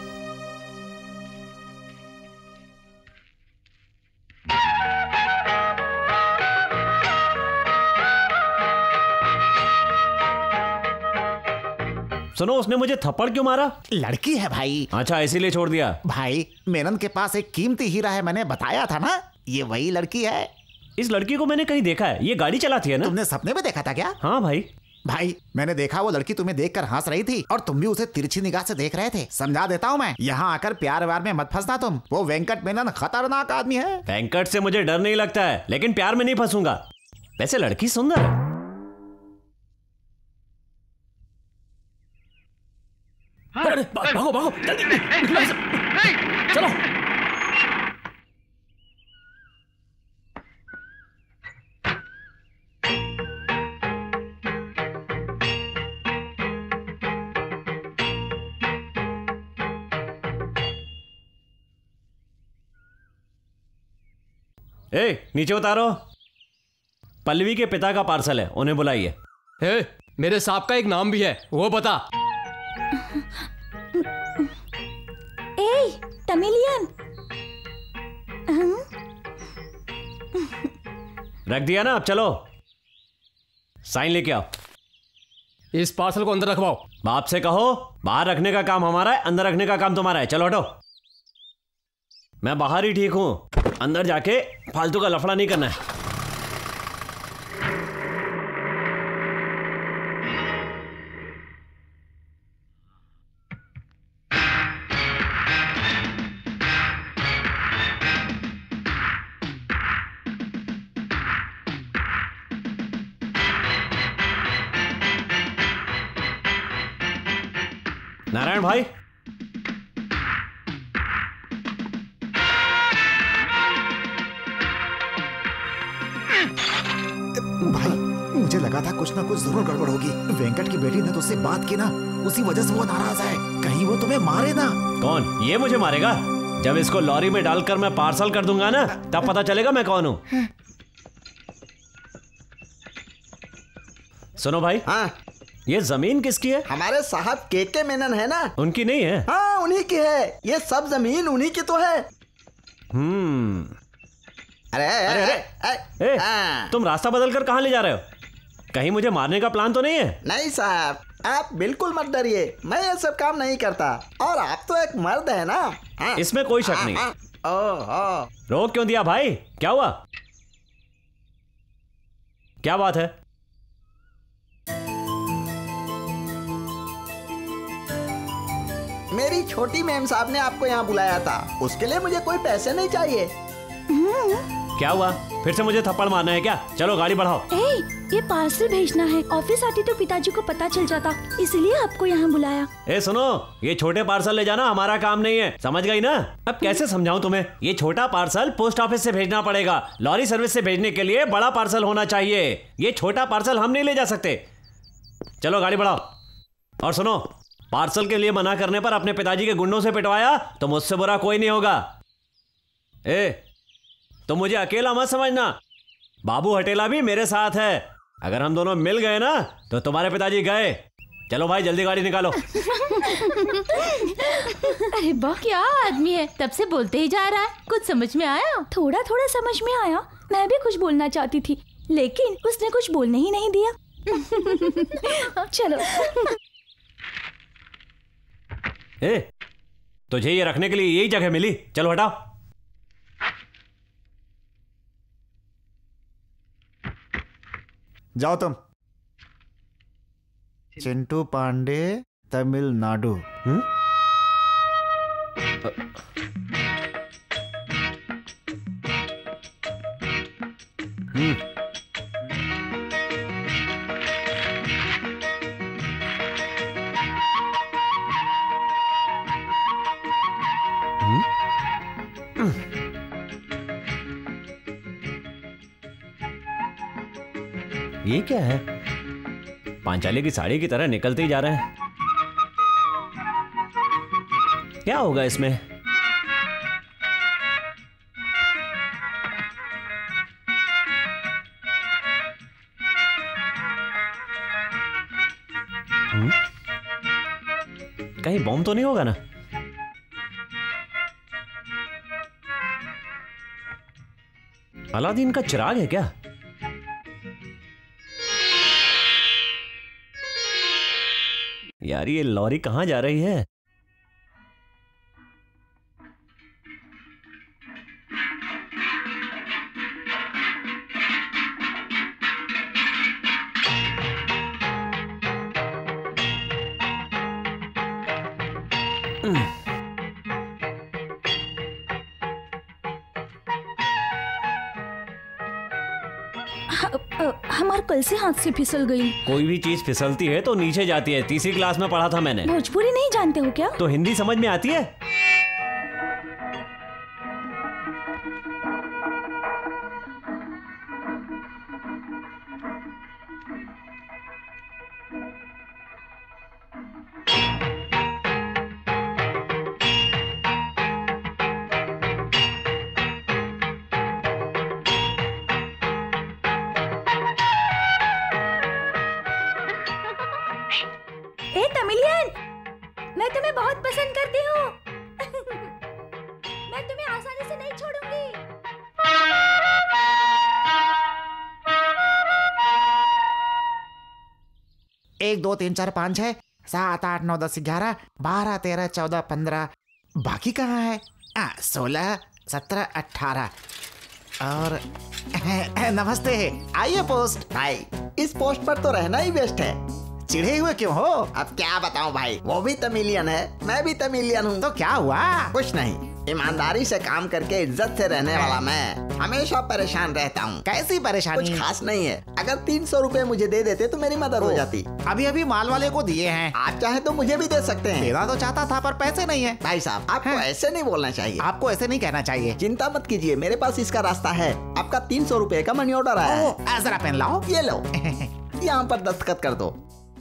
सुनो, उसने मुझे थप्पड़ क्यों मारा? लड़की है भाई। अच्छा, इसीलिए छोड़ दिया? भाई, मेनन के पास एक कीमती हीरा है, मैंने बताया था ना, ये वही लड़की है। इस लड़की को मैंने कहीं देखा है। ये गाड़ी चलाती है ना? तुमने सपने में देखा था क्या? हाँ भाई। भाई, मैंने देखा वो लड़की तुम्हें देखकर हंस रही थी और तुम भी उसे तिरछी निगाह से देख रहे थे। समझा देता हूँ मैं, यहाँ आकर प्यार व्यार में मत फंसना तुम। वो वेंकट मेनन खतरनाक आदमी है। वेंकट से मुझे डर नहीं लगता है, लेकिन प्यार में नहीं फंसूंगा। वैसे लड़की सुंदर है। अरे भागो भागो, जल्दी निकलो, चलो। नीचे उतारो। पल्लवी के पिता का पार्सल है, उन्हें बुलाइए। मेरे साहब का एक नाम भी है, वो बता। तमिलियन। रख दिया ना, अब चलो साइन लेके आओ। इस पार्सल को अंदर रखवाओ। बाप से कहो, बाहर रखने का काम हमारा है, अंदर रखने का काम तुम्हारा है। चलो हटो। मैं बाहर ही ठीक हूं, अंदर जाके फालतू का लफड़ा नहीं करना है। नारायण भाई, मुझे लगा था कुछ ना कुछ जरूर गड़बड़ होगी। वेंकट की बेटी ने तो उससे बात की ना, उसी वजह से वो नाराज है। कहीं वो तुम्हें मारे ना। कौन? ये मुझे मारेगा? जब इसको लॉरी में डालकर मैं पार्सल कर दूंगा ना, तब पता चलेगा मैं कौन हूं। सुनो भाई। हाँ, ये जमीन किसकी है? हमारे साहब के मेनन है ना। उनकी नहीं है? हाँ, उन्हीं की है। ये सब जमीन उन्हीं की तो है। अरे अरे अरे, तुम रास्ता बदल कर कहाँ ले जा रहे हो? कहीं मुझे मारने का प्लान तो नहीं है? नहीं साहब, आप बिल्कुल मत डरिए, मैं ये सब काम नहीं करता। और आप तो एक मर्द है ना। इसमें कोई शक नहीं। रोक क्यों दिया भाई? क्या हुआ? क्या बात है? मेरी छोटी मैम साहब ने आपको यहाँ बुलाया था, उसके लिए मुझे कोई पैसे नहीं चाहिए। क्या हुआ? फिर से मुझे थप्पड़ मारना है क्या? चलो गाड़ी बढ़ाओ। ये पार्सल भेजना है। ऑफिस आती तो पिताजी को पता चल जाता, इसलिए आपको यहाँ बुलाया। सुनो, ये छोटे पार्सल ले जाना हमारा काम नहीं है, समझ गई ना? अब कैसे समझाऊं तुम्हें? ये छोटा पार्सल पोस्ट ऑफिस से भेजना पड़ेगा। लॉरी सर्विस से भेजने के लिए बड़ा पार्सल होना चाहिए। ये छोटा पार्सल हम नहीं ले जा सकते। चलो गाड़ी बढ़ाओ। और सुनो, पार्सल के लिए मना करने पर अपने पिताजी के गुंडों से पिटवाया तो मुझसे बुरा कोई नहीं होगा। तो मुझे अकेला मत समझना, बाबू हटेला भी मेरे साथ है। अगर हम दोनों मिल गए ना तो तुम्हारे पिताजी गए। चलो भाई, जल्दी गाड़ी निकालो। अरे वाह, क्या आदमी है, तब से बोलते ही जा रहा है। कुछ समझ में आया? थोड़ा थोड़ा समझ में आया। मैं भी कुछ बोलना चाहती थी, लेकिन उसने कुछ बोलने ही नहीं दिया। चलो। तुझे ये रखने के लिए यही जगह मिली? चलो हटाओ। जाओ तुम। चिंटू पांडे, तमिलनाडु। ये क्या है? पांचाली की साड़ी की तरह निकलते ही जा रहे हैं। क्या होगा इसमें? कहीं बॉम्ब तो नहीं होगा ना? अलादीन का चिराग है क्या? यार ये लॉरी कहां जा रही है? हमारे कल से हाथ से फिसल गई। कोई भी चीज फिसलती है तो नीचे जाती है। तीसरी क्लास में पढ़ा था मैंने। भोजपुरी नहीं जानते हो क्या? तो हिंदी समझ में आती है? तमिलियन, मैं तुम्हें बहुत पसंद करती हूँ। मैं तुम्हें आसानी से नहीं छोड़ूंगी। 1 2 3 4 5 6 7 8 9 10 11 12 13 14 15। बाकी कहाँ है? 16 17 18 और नमस्ते। आइए पोस्ट। भाई इस पोस्ट पर तो रहना ही बेस्ट है। चिढ़े हुए क्यों हो? अब क्या बताऊं भाई, वो भी तमिलियन है, मैं भी तमिलियन हूँ। तो क्या हुआ? कुछ नहीं, ईमानदारी से काम करके इज्जत से रहने वाला मैं हमेशा परेशान रहता हूँ। कैसी परेशानी? कुछ खास नहीं है। अगर 300 रुपए मुझे दे देते तो मेरी मदद हो जाती। अभी अभी माल वाले को दिए हैं। आप चाहे तो मुझे भी दे सकते हैं। देना तो चाहता था पर पैसे नहीं है। भाई साहब आपको ऐसे नहीं बोलना चाहिए। आपको ऐसे नहीं कहना चाहिए। चिंता मत कीजिए, मेरे पास इसका रास्ता है। आपका 300 रुपए का मनी ऑर्डर आया है। जरा पेन लाओ। ये लो, यहाँ पर दस्तखत कर दो।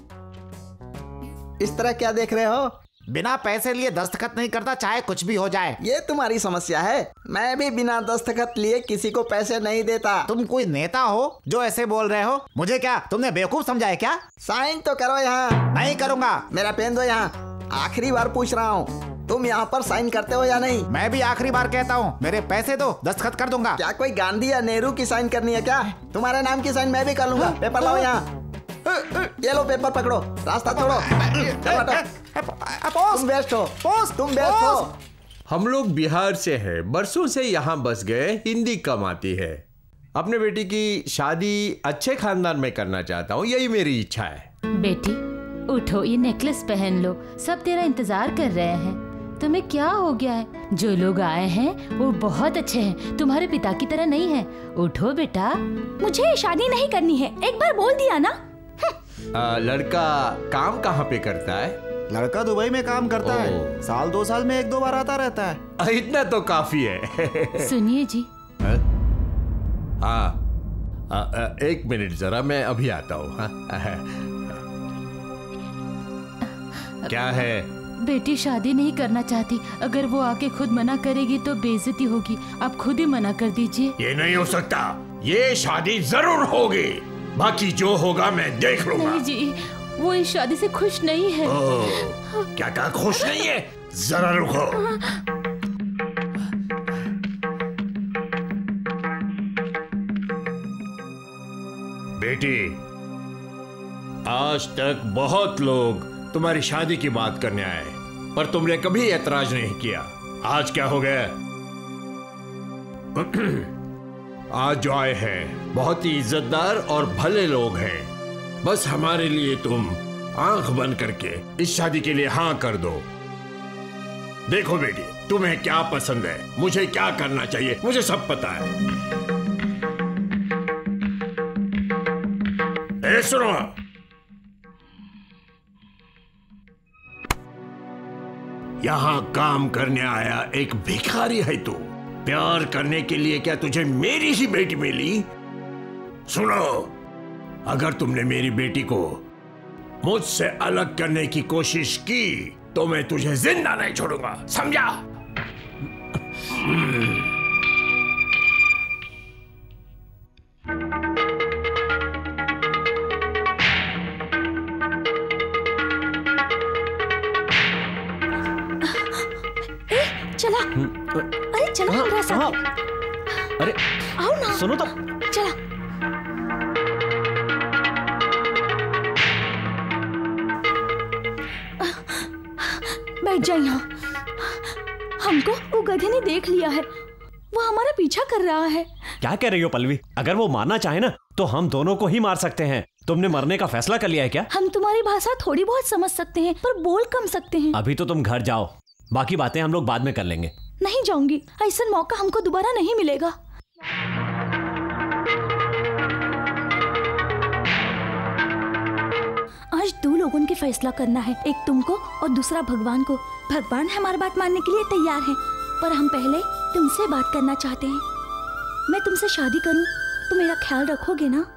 इस तरह क्या देख रहे हो? बिना पैसे लिए दस्तखत नहीं करता, चाहे कुछ भी हो जाए। ये तुम्हारी समस्या है। मैं भी बिना दस्तखत लिए किसी को पैसे नहीं देता। तुम कोई नेता हो जो ऐसे बोल रहे हो? मुझे क्या तुमने बेवकूफ समझा है क्या? साइन तो करो यहाँ। नहीं करूँगा। मेरा पेन दो यहाँ। आखिरी बार पूछ रहा हूँ, तुम यहाँ पर साइन करते हो या नहीं? मैं भी आखिरी बार कहता हूँ, मेरे पैसे दो, दस्तखत कर दूंगा। क्या कोई गांधी या नेहरू की साइन करनी है क्या? तुम्हारे नाम की साइन मैं भी कर लूंगा। पेपर लाओ यहाँ। ये लो पेपर पकड़ो, रास्ता छोड़ो। तुम बेस्ट हो। तुम बेस्ट हो। हम लोग बिहार से हैं, बरसों से यहाँ बस गए। हिंदी कम आती है। अपने बेटी की शादी अच्छे खानदान में करना चाहता हूँ, यही मेरी इच्छा है। बेटी उठो, ये नेकलेस पहन लो, सब तेरा इंतजार कर रहे हैं। तुम्हें क्या हो गया है? जो लोग आए हैं वो बहुत अच्छे हैं, तुम्हारे पिता की तरह नहीं है। उठो बेटा। मुझे शादी नहीं करनी है, एक बार बोल दिया ना। लड़का काम कहाँ पे करता है? लड़का दुबई में काम करता है। साल 2 साल में 1-2 बार आता रहता है। इतना तो काफी है। सुनिए जी। हाँ, 1 मिनट जरा, मैं अभी आता हूँ। क्या है? बेटी शादी नहीं करना चाहती। अगर वो आके खुद मना करेगी तो बेइज्जती होगी। आप खुद ही मना कर दीजिए। ये नहीं हो सकता, ये शादी जरूर होगी। बाकी जो होगा मैं देख लूंगा। नहीं जी, वो इस शादी से खुश नहीं है। क्या कहा खुश नहीं है? जरा रुको। बेटी, आज तक बहुत लोग तुम्हारी शादी की बात करने आए, पर तुमने कभी ऐतराज नहीं किया। आज क्या हो गया? आज जो आए हैं बहुत ही इज्जतदार और भले लोग हैं। बस हमारे लिए तुम आंख बंद करके इस शादी के लिए हाँ कर दो। देखो बेटी, तुम्हें क्या पसंद है, मुझे क्या करना चाहिए, मुझे सब पता है। ए सुनो, यहां काम करने आया एक भिखारी है तू। प्यार करने के लिए क्या तुझे मेरी ही बेटी मिली? सुनो, अगर तुमने मेरी बेटी को मुझसे अलग करने की कोशिश की तो मैं तुझे जिंदा नहीं छोड़ूंगा, समझा? चला। अरे चला मेरा साथ। अरे आओ ना। सुनो तो। चला। बैठ जाए यहाँ। हमको वो गधे ने देख लिया है, वो हमारा पीछा कर रहा है। क्या कह रही हो पल्लवी? अगर वो मारना चाहे ना तो हम दोनों को ही मार सकते हैं। तुमने मरने का फैसला कर लिया है क्या? हम तुम्हारी भाषा थोड़ी बहुत समझ सकते हैं पर बोल कम सकते हैं। अभी तो तुम घर जाओ, बाकी बातें हम लोग बाद में कर लेंगे। नहीं जाऊंगी, ऐसा मौका हमको दोबारा नहीं मिलेगा। आज दो लोगों के फैसला करना है, एक तुमको और दूसरा भगवान को। भगवान हमारी बात मानने के लिए तैयार है, पर हम पहले तुमसे बात करना चाहते हैं। मैं तुमसे शादी करूं तो मेरा ख्याल रखोगे ना?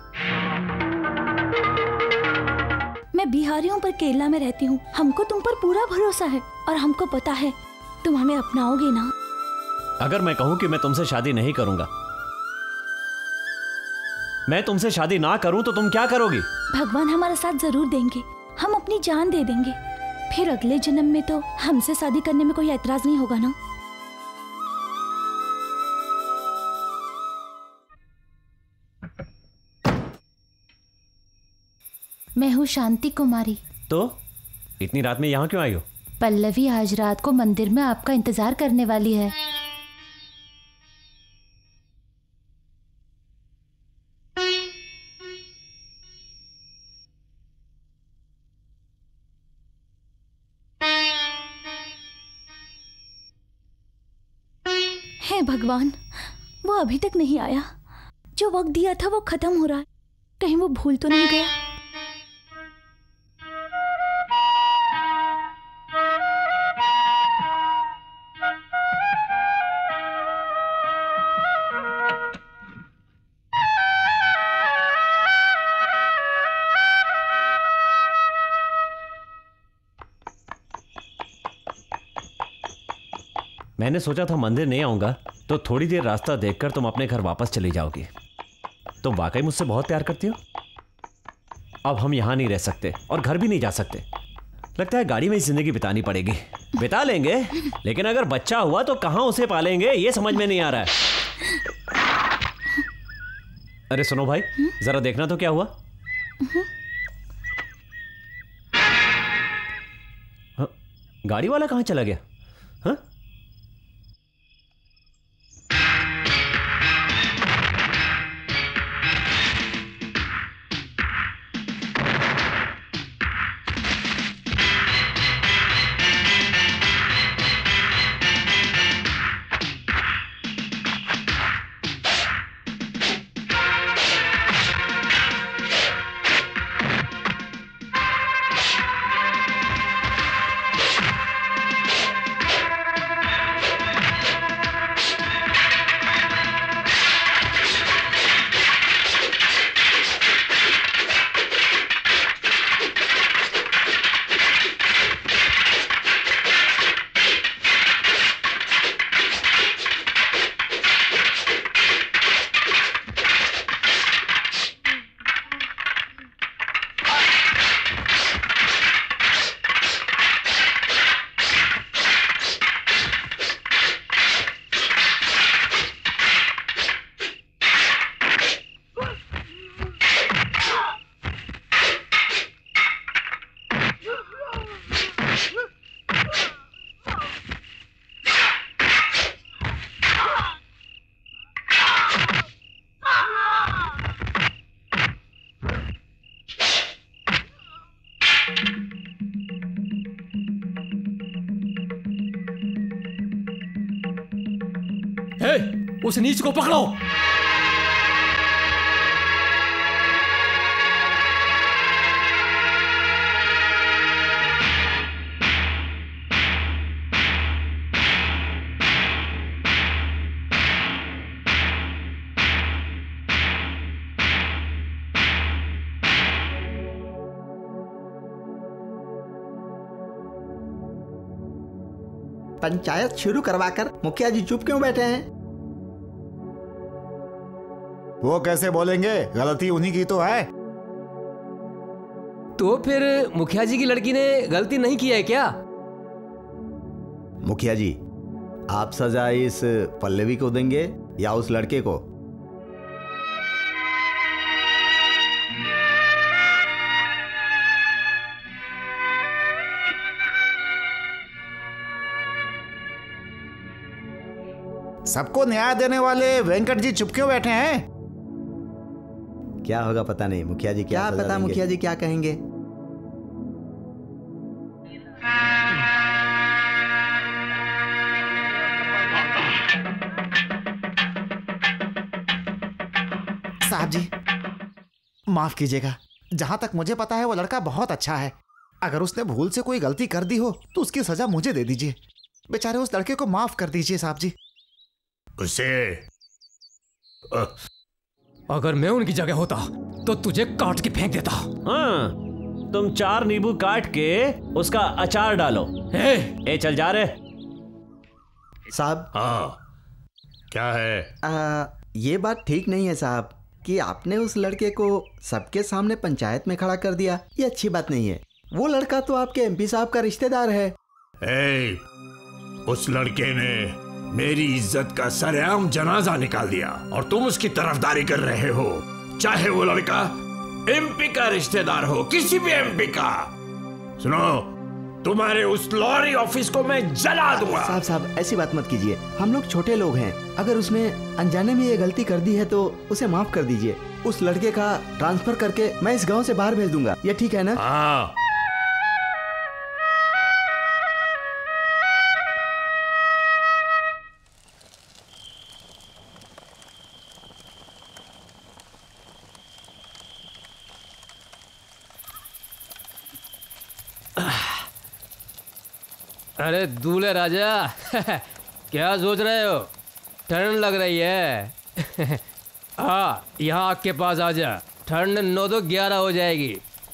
मैं बिहारी हूं पर केरला में रहती हूं। हमको तुम पर पूरा भरोसा है और हमको पता है तुम हमें अपनाओगे ना? अगर मैं कहूं कि मैं तुमसे शादी नहीं करूंगा, मैं तुमसे शादी ना करूं तो तुम क्या करोगी? भगवान हमारा साथ जरूर देंगे, हम अपनी जान दे देंगे। फिर अगले जन्म में तो हमसे शादी करने में कोई ऐतराज नहीं होगा ना? मैं हूँ शांति कुमारी। तो इतनी रात में यहाँ क्यों आई हो? पल्लवी आज रात को मंदिर में आपका इंतजार करने वाली है। हे भगवान, वो अभी तक नहीं आया। जो वक्त दिया था वो खत्म हो रहा है, कहीं वो भूल तो नहीं गया? मैंने सोचा था मंदिर नहीं आऊंगा तो थोड़ी देर रास्ता देखकर तुम अपने घर वापस चली जाओगी। तुम वाकई मुझसे बहुत प्यार करती हो। अब हम यहाँ नहीं रह सकते और घर भी नहीं जा सकते। लगता है गाड़ी में ही जिंदगी बितानी पड़ेगी। बिता लेंगे, लेकिन अगर बच्चा हुआ तो कहाँ उसे पालेंगे, ये समझ में नहीं आ रहा है। अरे सुनो भाई, जरा देखना तो क्या हुआ। हाँ, गाड़ी वाला कहाँ चला गया? हाँ? उस नीच को पकड़ो। पंचायत शुरू करवाकर मुखिया जी चुप क्यों बैठे हैं? वो कैसे बोलेंगे, गलती उन्हीं की तो है। तो फिर मुखिया जी की लड़की ने गलती नहीं की है क्या? मुखिया जी, आप सजा इस पल्लवी को देंगे या उस लड़के को? सबको न्याय देने वाले वेंकट जी चुप क्यों बैठे हैं? क्या होगा पता नहीं, मुखिया जी क्या पता मुखिया जी क्या कहेंगे। साहब जी माफ कीजिएगा, जहां तक मुझे पता है वो लड़का बहुत अच्छा है। अगर उसने भूल से कोई गलती कर दी हो तो उसकी सजा मुझे दे दीजिए। बेचारे उस लड़के को माफ कर दीजिए साहब जी। उसे अगर मैं उनकी जगह होता तो तुझे काट के फेंक देता। हाँ, तुम 4 नींबू काट के उसका अचार डालो। ए चल जा रे साहब। हाँ, क्या है? ये बात ठीक नहीं है साहब कि आपने उस लड़के को सबके सामने पंचायत में खड़ा कर दिया। ये अच्छी बात नहीं है। वो लड़का तो आपके एमपी साहब का रिश्तेदार है। उस लड़के ने मेरी इज्जत का सरेआम जनाजा निकाल दिया और तुम उसकी तरफदारी कर रहे हो, चाहे वो लड़का एमपी का रिश्तेदार हो, किसी भी एमपी का। सुनो, तुम्हारे उस लॉरी ऑफिस को मैं जला दूंगा। साहब ऐसी बात मत कीजिए, हम लोग छोटे लोग हैं। अगर उसने अनजाने में ये गलती कर दी है तो उसे माफ कर दीजिए। उस लड़के का ट्रांसफर करके मैं इस गांव से बाहर भेज दूंगा, ये ठीक है ना? हाँ। अरे दूल्हे राजा क्या सोच रहे हो? ठंड लग रही है। यहाँ आग के पास आ जा, ठंड 9 तो 11 हो जाएगी।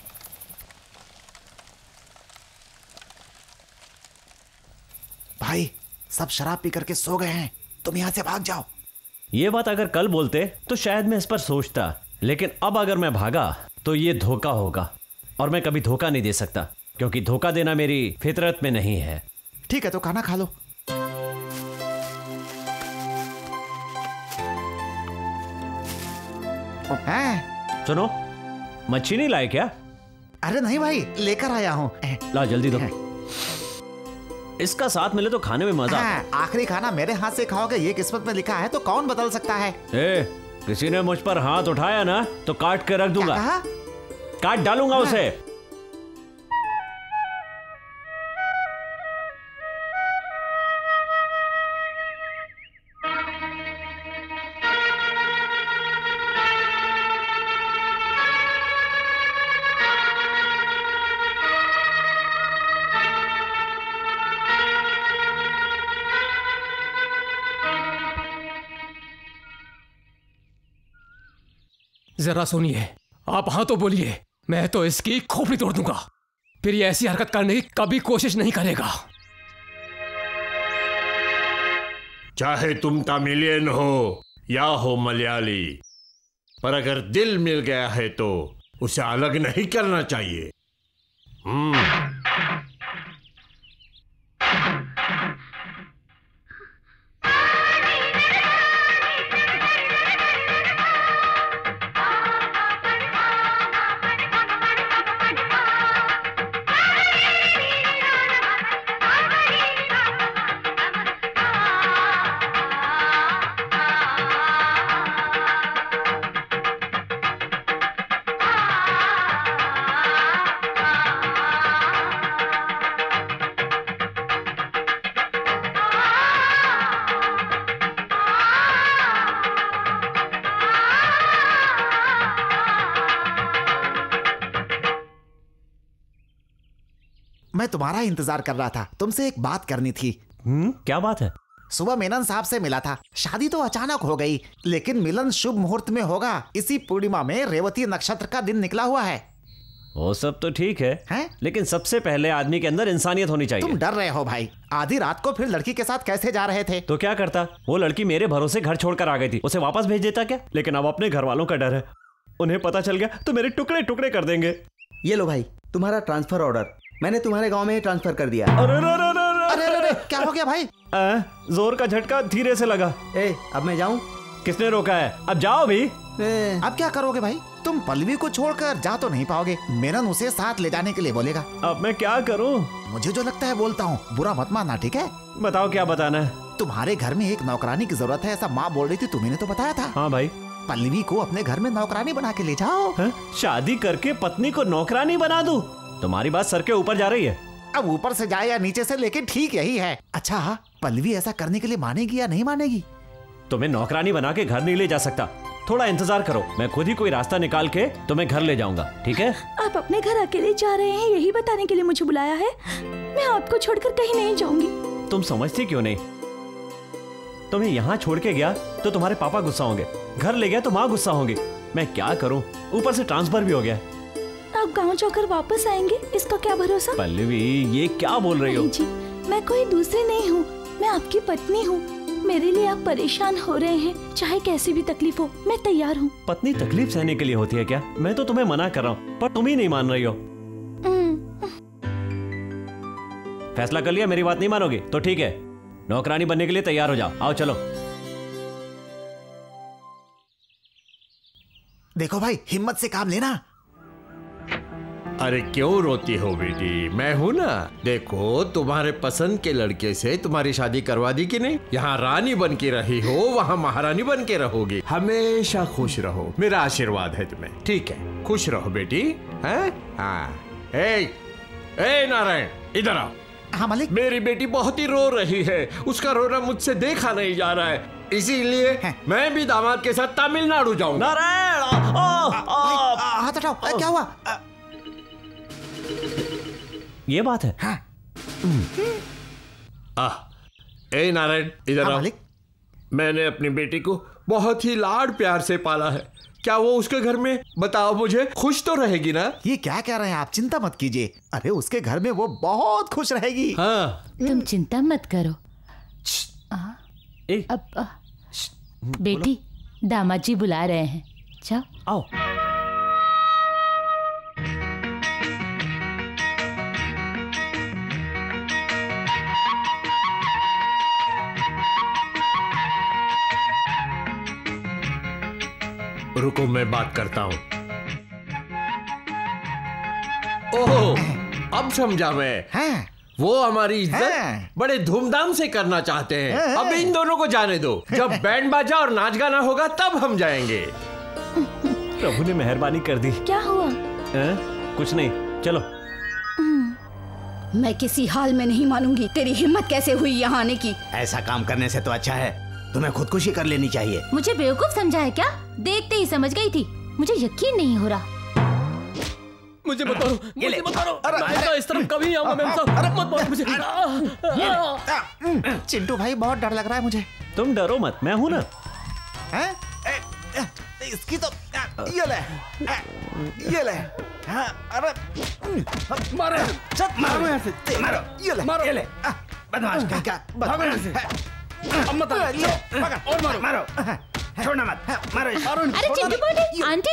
भाई सब शराब पी करके सो गए हैं, तुम यहाँ से भाग जाओ। ये बात अगर कल बोलते तो शायद मैं इस पर सोचता, लेकिन अब अगर मैं भागा तो ये धोखा होगा और मैं कभी धोखा नहीं दे सकता, क्योंकि धोखा देना मेरी फितरत में नहीं है। ठीक है तो खाना खा लो। सुनो, मच्छी नहीं लाए क्या? अरे नहीं भाई, लेकर आया हूँ। ला जल्दी दो। इसका साथ मिले तो खाने में मजा। आखिरी खाना मेरे हाथ से खाओगे, ये किस्मत में लिखा है तो कौन बदल सकता है। किसी ने मुझ पर हाथ उठाया ना तो काट के रख दूंगा, काट डालूंगा उसे। जरा सुनिए, आप हाँ तो बोलिए, मैं तो इसकी खोपड़ी तोड़ दूंगा। फिर ये ऐसी हरकत करने की कभी कोशिश नहीं करेगा। चाहे तुम तमिलियन हो या हो मलयाली, पर अगर दिल मिल गया है तो उसे अलग नहीं करना चाहिए। मैं तुम्हारा इंतजार कर रहा था, तुमसे एक बात करनी थी। क्या बात है? सुबह मेनन साहब से मिला था। शादी तो अचानक हो गई, लेकिन मिलन शुभ मुहूर्त में होगा। इसी पूर्णिमा में रेवती नक्षत्र का दिन निकला हुआ है। वो सब तो ठीक है, लेकिन सबसे पहले आदमी के अंदर इंसानियत होनी चाहिए। तुम डर रहे हो भाई। आधी रात को फिर लड़की के साथ कैसे जा रहे थे? तो क्या करता, वो लड़की मेरे भरोसे घर छोड़कर आ गई थी, उसे वापस भेज देता क्या? लेकिन अब अपने घर वालों का डर है, उन्हें पता चल गया तो मेरे टुकड़े टुकड़े कर देंगे। ये लो भाई तुम्हारा ट्रांसफर ऑर्डर, मैंने तुम्हारे गांव में ही ट्रांसफर कर दिया। अरे क्या हो गया भाई? जोर का झटका धीरे से लगा। अब मैं जाऊं? किसने रोका है? अब जाओ भी। अब क्या करोगे भाई? तुम पल्लवी को छोड़कर जा तो नहीं पाओगे, मेनन उसे साथ ले जाने के लिए बोलेगा। अब मैं क्या करूं? मुझे जो लगता है बोलता हूँ, बुरा मत मानना, ठीक है? बताओ क्या बताना है। तुम्हारे घर में एक नौकरानी की जरूरत है, ऐसा माँ बोल रही थी, तुम्हें तो बताया था। हाँ भाई। पल्लवी को अपने घर में नौकरानी बना के ले जाओ। शादी करके पत्नी को नौकरानी बना दूं? तुम्हारी बात सर के ऊपर जा रही है। अब ऊपर से जाए या नीचे से, लेकिन ठीक यही है। अच्छा पल्लवी ऐसा करने के लिए मानेगी या नहीं मानेगी? तुम्हें नौकरानी बना के घर नहीं ले जा सकता, थोड़ा इंतजार करो, मैं खुद ही कोई रास्ता निकाल के तुम्हें घर ले जाऊंगा, ठीक है? आप अपने घर अकेले जा रहे हैं, यही बताने के लिए मुझे बुलाया है? मैं आपको छोड़कर कहीं नहीं जाऊंगी। तुम समझती क्यों नहीं? तुम्हें यहाँ छोड़ के गया तो तुम्हारे पापा गुस्सा होंगे, घर ले गया तो माँ गुस्सा होंगी, मैं क्या करूँ? ऊपर से ट्रांसफर भी हो गया। आप गांव जाकर वापस आएंगे, इसका क्या भरोसा? पल्लवी ये क्या बोल रही हो? जी, मैं कोई दूसरी नहीं हूँ, मैं आपकी पत्नी हूँ। मेरे लिए आप परेशान हो रहे हैं, चाहे कैसी भी तकलीफ हो, मैं तैयार हूँ। पत्नी तकलीफ सहने के लिए होती है क्या? मैं तो तुम्हें मना कर रहा हूँ, पर तुम ही नहीं मान रही हो। फैसला कर लिया, मेरी बात नहीं मानोगी तो ठीक है, नौकरानी बनने के लिए तैयार हो जाओ। आओ चलो। देखो भाई, हिम्मत से काम लेना। अरे क्यों रोती हो बेटी, मैं हूं ना। देखो तुम्हारे पसंद के लड़के से तुम्हारी शादी करवा दी कि नहीं? यहाँ रानी बन के रही हो, वहाँ महारानी बन के रहोगी। हमेशा खुश रहो, मेरा आशीर्वाद है तुम्हें, ठीक है? खुश रहो बेटी, हैं? हाँ। ए नारायण, इधर आओ। हाँ मालिक। मेरी बेटी बहुत ही रो रही है, उसका रोना मुझसे देखा नहीं जा रहा है, इसीलिए मैं भी दामाद के साथ तमिलनाडु जाऊंगा। नारायण हाथ हटाओ। क्या हुआ? ये बात है। हाँ। ए नारायण, इधर आओ। मैंने अपनी बेटी को बहुत ही लाड प्यार से पाला है, क्या वो उसके घर में, बताओ मुझे, खुश तो रहेगी ना? ये क्या कह रहे हैं आप? चिंता मत कीजिए, अरे उसके घर में वो बहुत खुश रहेगी। हाँ। तुम चिंता मत करो। अब बेटी, दामाद जी बुला रहे हैं, जाओ। आओ। रुको मैं बात करता हूँ। ओह, अब समझा मैं। हाँ। वो हमारी इज्जत बड़े धूमधाम से करना चाहते हैं। अब इन दोनों को जाने दो, जब बैंड बाजा और नाच गाना होगा तब हम जाएंगे। प्रभु ने मेहरबानी कर दी। क्या हुआ? कुछ नहीं, चलो। मैं किसी हाल में नहीं मानूंगी। तेरी हिम्मत कैसे हुई यहाँ आने की? ऐसा काम करने से तो अच्छा है तुम्हें खुदकुशी कर लेनी चाहिए। मुझे बेवकूफ समझा है क्या? देखते ही समझ गई थी, मुझे यकीन नहीं हो रहा। मुझे मत मारो, मुझे मत मारो। मैं इस तरफ कभी नहीं आऊंगा मेम साहब, मत मारो मुझे। चिंटू भाई बहुत डर लग रहा है मुझे। तुम डरो मत, मैं हूं ना। इसकी तो ये ले, ये ले। अरे मारो, मारो यहाँ से, मारो, ये ले, मारो, ये ले। बदमाश क्या? भागो यहाँ से। अब मत और मारो, मारो, छोड़ना मत, मारो। अरे चिंटू पांडे, आंटी,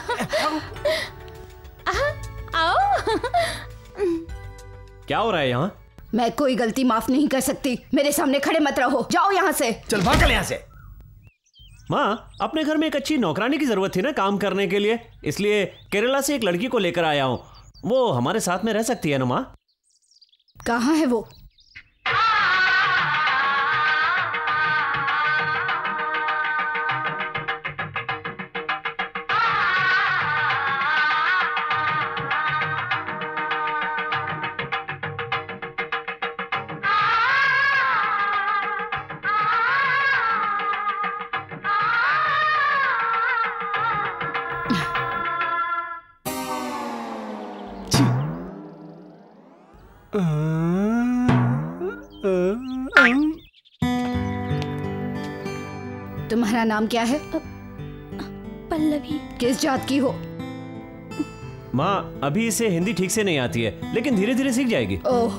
आओ। क्या हो रहा है यहाँ? मैं कोई गलती माफ नहीं कर सकती, मेरे सामने खड़े मत रहो, जाओ यहाँ से। चल भाग यहाँ से। माँ, अपने घर में एक अच्छी नौकरानी की जरूरत थी ना काम करने के लिए, इसलिए केरला से एक लड़की को लेकर आया हूँ। वो हमारे साथ में रह सकती है ना माँ? कहाँ है वो? तुम्हारा नाम क्या है? पल्लवी। किस जात की हो? माँ अभी इसे हिंदी ठीक से नहीं आती है, लेकिन धीरे धीरे सीख जाएगी। ओह,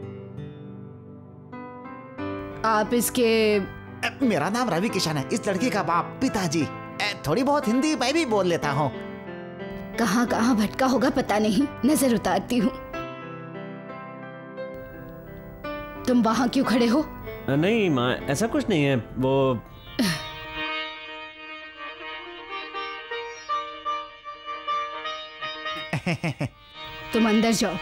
आप इसके मेरा नाम रवि किशन है, इस लड़की का बाप पिताजी। थोड़ी बहुत हिंदी मैं भी बोल लेता हूँ। कहाँ कहाँ भटका होगा पता नहीं, नजर उतारती हूँ। तुम वहां क्यों खड़े हो? नहीं माँ, ऐसा कुछ नहीं है, वो तुम अंदर जाओ।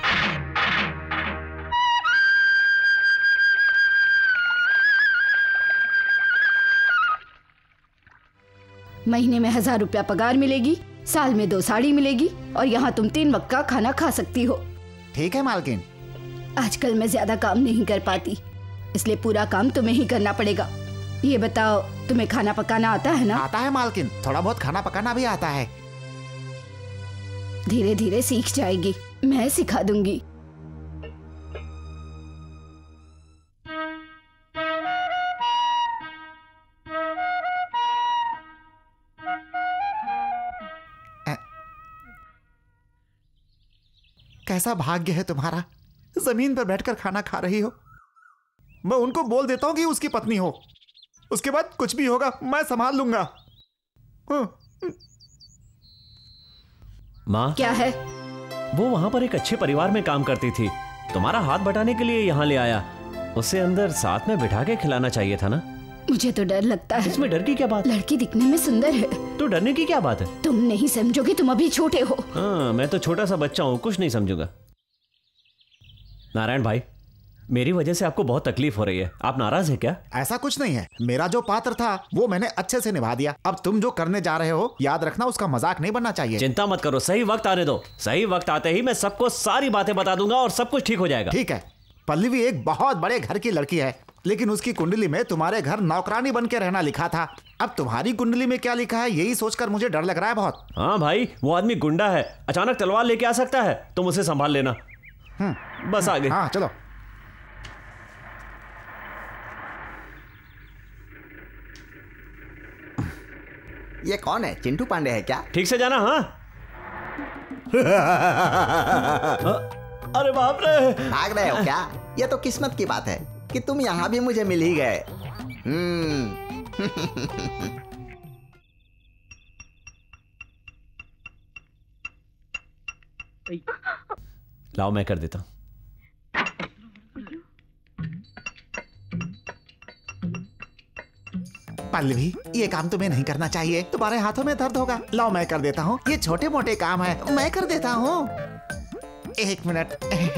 महीने में 1000 रुपया पगार मिलेगी, साल में 2 साड़ी मिलेगी और यहाँ तुम 3 वक्त का खाना खा सकती हो। ठीक है मालकिन। आजकल मैं ज्यादा काम नहीं कर पाती, इसलिए पूरा काम तुम्हें ही करना पड़ेगा। ये बताओ, तुम्हें खाना पकाना आता है ना? आता है मालकिन, थोड़ा बहुत खाना पकाना भी आता है। धीरे धीरे सीख जाएगी, मैं सिखा दूंगी। कैसा भाग्य है तुम्हारा, जमीन पर बैठकर खाना खा रही हो। मैं उनको बोल देता हूँ कि उसकी पत्नी हो, उसके बाद कुछ भी होगा मैं संभाल लूंगा। माँ क्या है? वो वहाँ पर एक अच्छे परिवार में काम करती थी, तुम्हारा हाथ बटाने के लिए यहाँ ले आया। उसे अंदर साथ में बिठा के खिलाना चाहिए था ना। मुझे तो डर लगता है। इसमें डर की क्या बात? लड़की दिखने में सुंदर है, तो डरने की क्या बात है? तुम नहीं समझोगे, तुम अभी छोटे हो। हाँ, मैं तो छोटा सा बच्चा हूँ, कुछ नहीं समझूंगा। नारायण भाई, मेरी वजह से आपको बहुत तकलीफ हो रही है, आप नाराज है क्या? ऐसा कुछ नहीं है, मेरा जो पात्र था वो मैंने अच्छे से निभा दिया। अब तुम जो करने जा रहे हो याद रखना, उसका मजाक नहीं बनना चाहिए। चिंता मत करो, सही वक्त आने दो, सही वक्त आते ही मैं सबको सारी बातें बता दूंगा और सब कुछ ठीक हो जाएगा। ठीक है, पल्लवी एक बहुत बड़े घर की लड़की है, लेकिन उसकी कुंडली में तुम्हारे घर नौकरानी बन के रहना लिखा था। अब तुम्हारी कुंडली में क्या लिखा है यही सोचकर मुझे डर लग रहा है बहुत। हाँ भाई, वो आदमी गुंडा है, अचानक तलवार लेके आ सकता है, तुम उसे संभाल लेना। बस आगे। हाँ चलो। ये कौन है? चिंटू पांडे है क्या? ठीक से जाना। हाँ अरे बाप रे, भाग रहे हो क्या? ये तो किस्मत की बात है कि तुम यहाँ भी मुझे मिल ही गए। लाओ मैं कर देता हूँ। पल्लवी, ये काम तुम्हें नहीं करना चाहिए, तुम्हारे हाथों में दर्द होगा। लाओ मैं कर देता हूँ, ये छोटे मोटे काम है, मैं कर देता हूँ। 1 मिनट।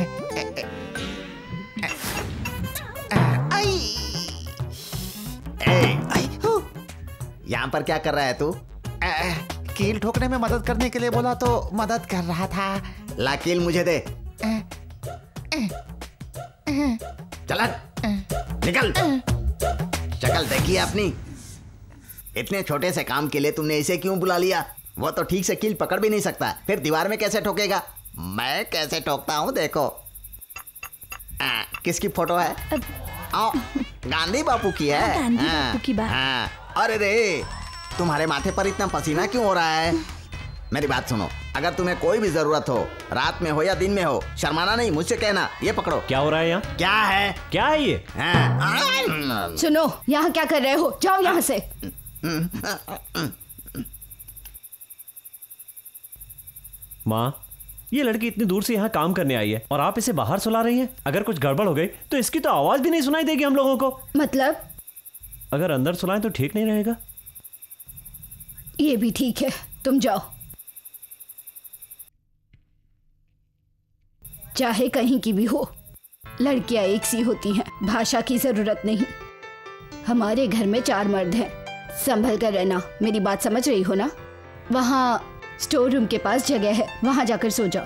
यहाँ पर क्या कर रहा है तू? कील ठोकने में मदद करने के लिए बोला तो मदद कर रहा था। ला कील मुझे दे। चल निकल। शक्ल देखिए अपनी। इतने छोटे से काम के लिए तुमने इसे क्यों बुला लिया? वो तो ठीक से कील पकड़ भी नहीं सकता, फिर दीवार में कैसे ठोकेगा? मैं कैसे ठोकता हूँ देखो। किसकी फोटो है? गांधी बापू की है। गांधी बापू की बात। अरे रे, तुम्हारे माथे पर इतना पसीना क्यों हो रहा है? मेरी बात सुनो, अगर तुम्हें कोई भी जरूरत हो, रात में हो या दिन में हो, शर्माना नहीं, मुझसे कहना। ये पकड़ो। क्या हो रहा है यहाँ? क्या है? क्या है ये? सुनो, यहाँ क्या कर रहे हो? जाओ यहाँ से। माँ, ये लड़की इतनी दूर से यहाँ काम करने आई है और आप इसे बाहर सुला रही हैं। अगर कुछ गड़बड़ हो गई तो इसकी तो आवाज भी नहीं सुनाई देगी हम लोगों को। मतलब? अगर अंदर सुलाएं तो ठीक नहीं रहेगा। ये भी ठीक है, तुम जाओ। चाहे कहीं की भी हो, लड़कियां एक सी होती हैं, भाषा की जरूरत नहीं। हमारे घर में 4 मर्द हैं, संभल कर रहना। मेरी बात समझ रही हो ना? वहाँ स्टोर रूम के पास जगह है, वहां जाकर सो जाओ।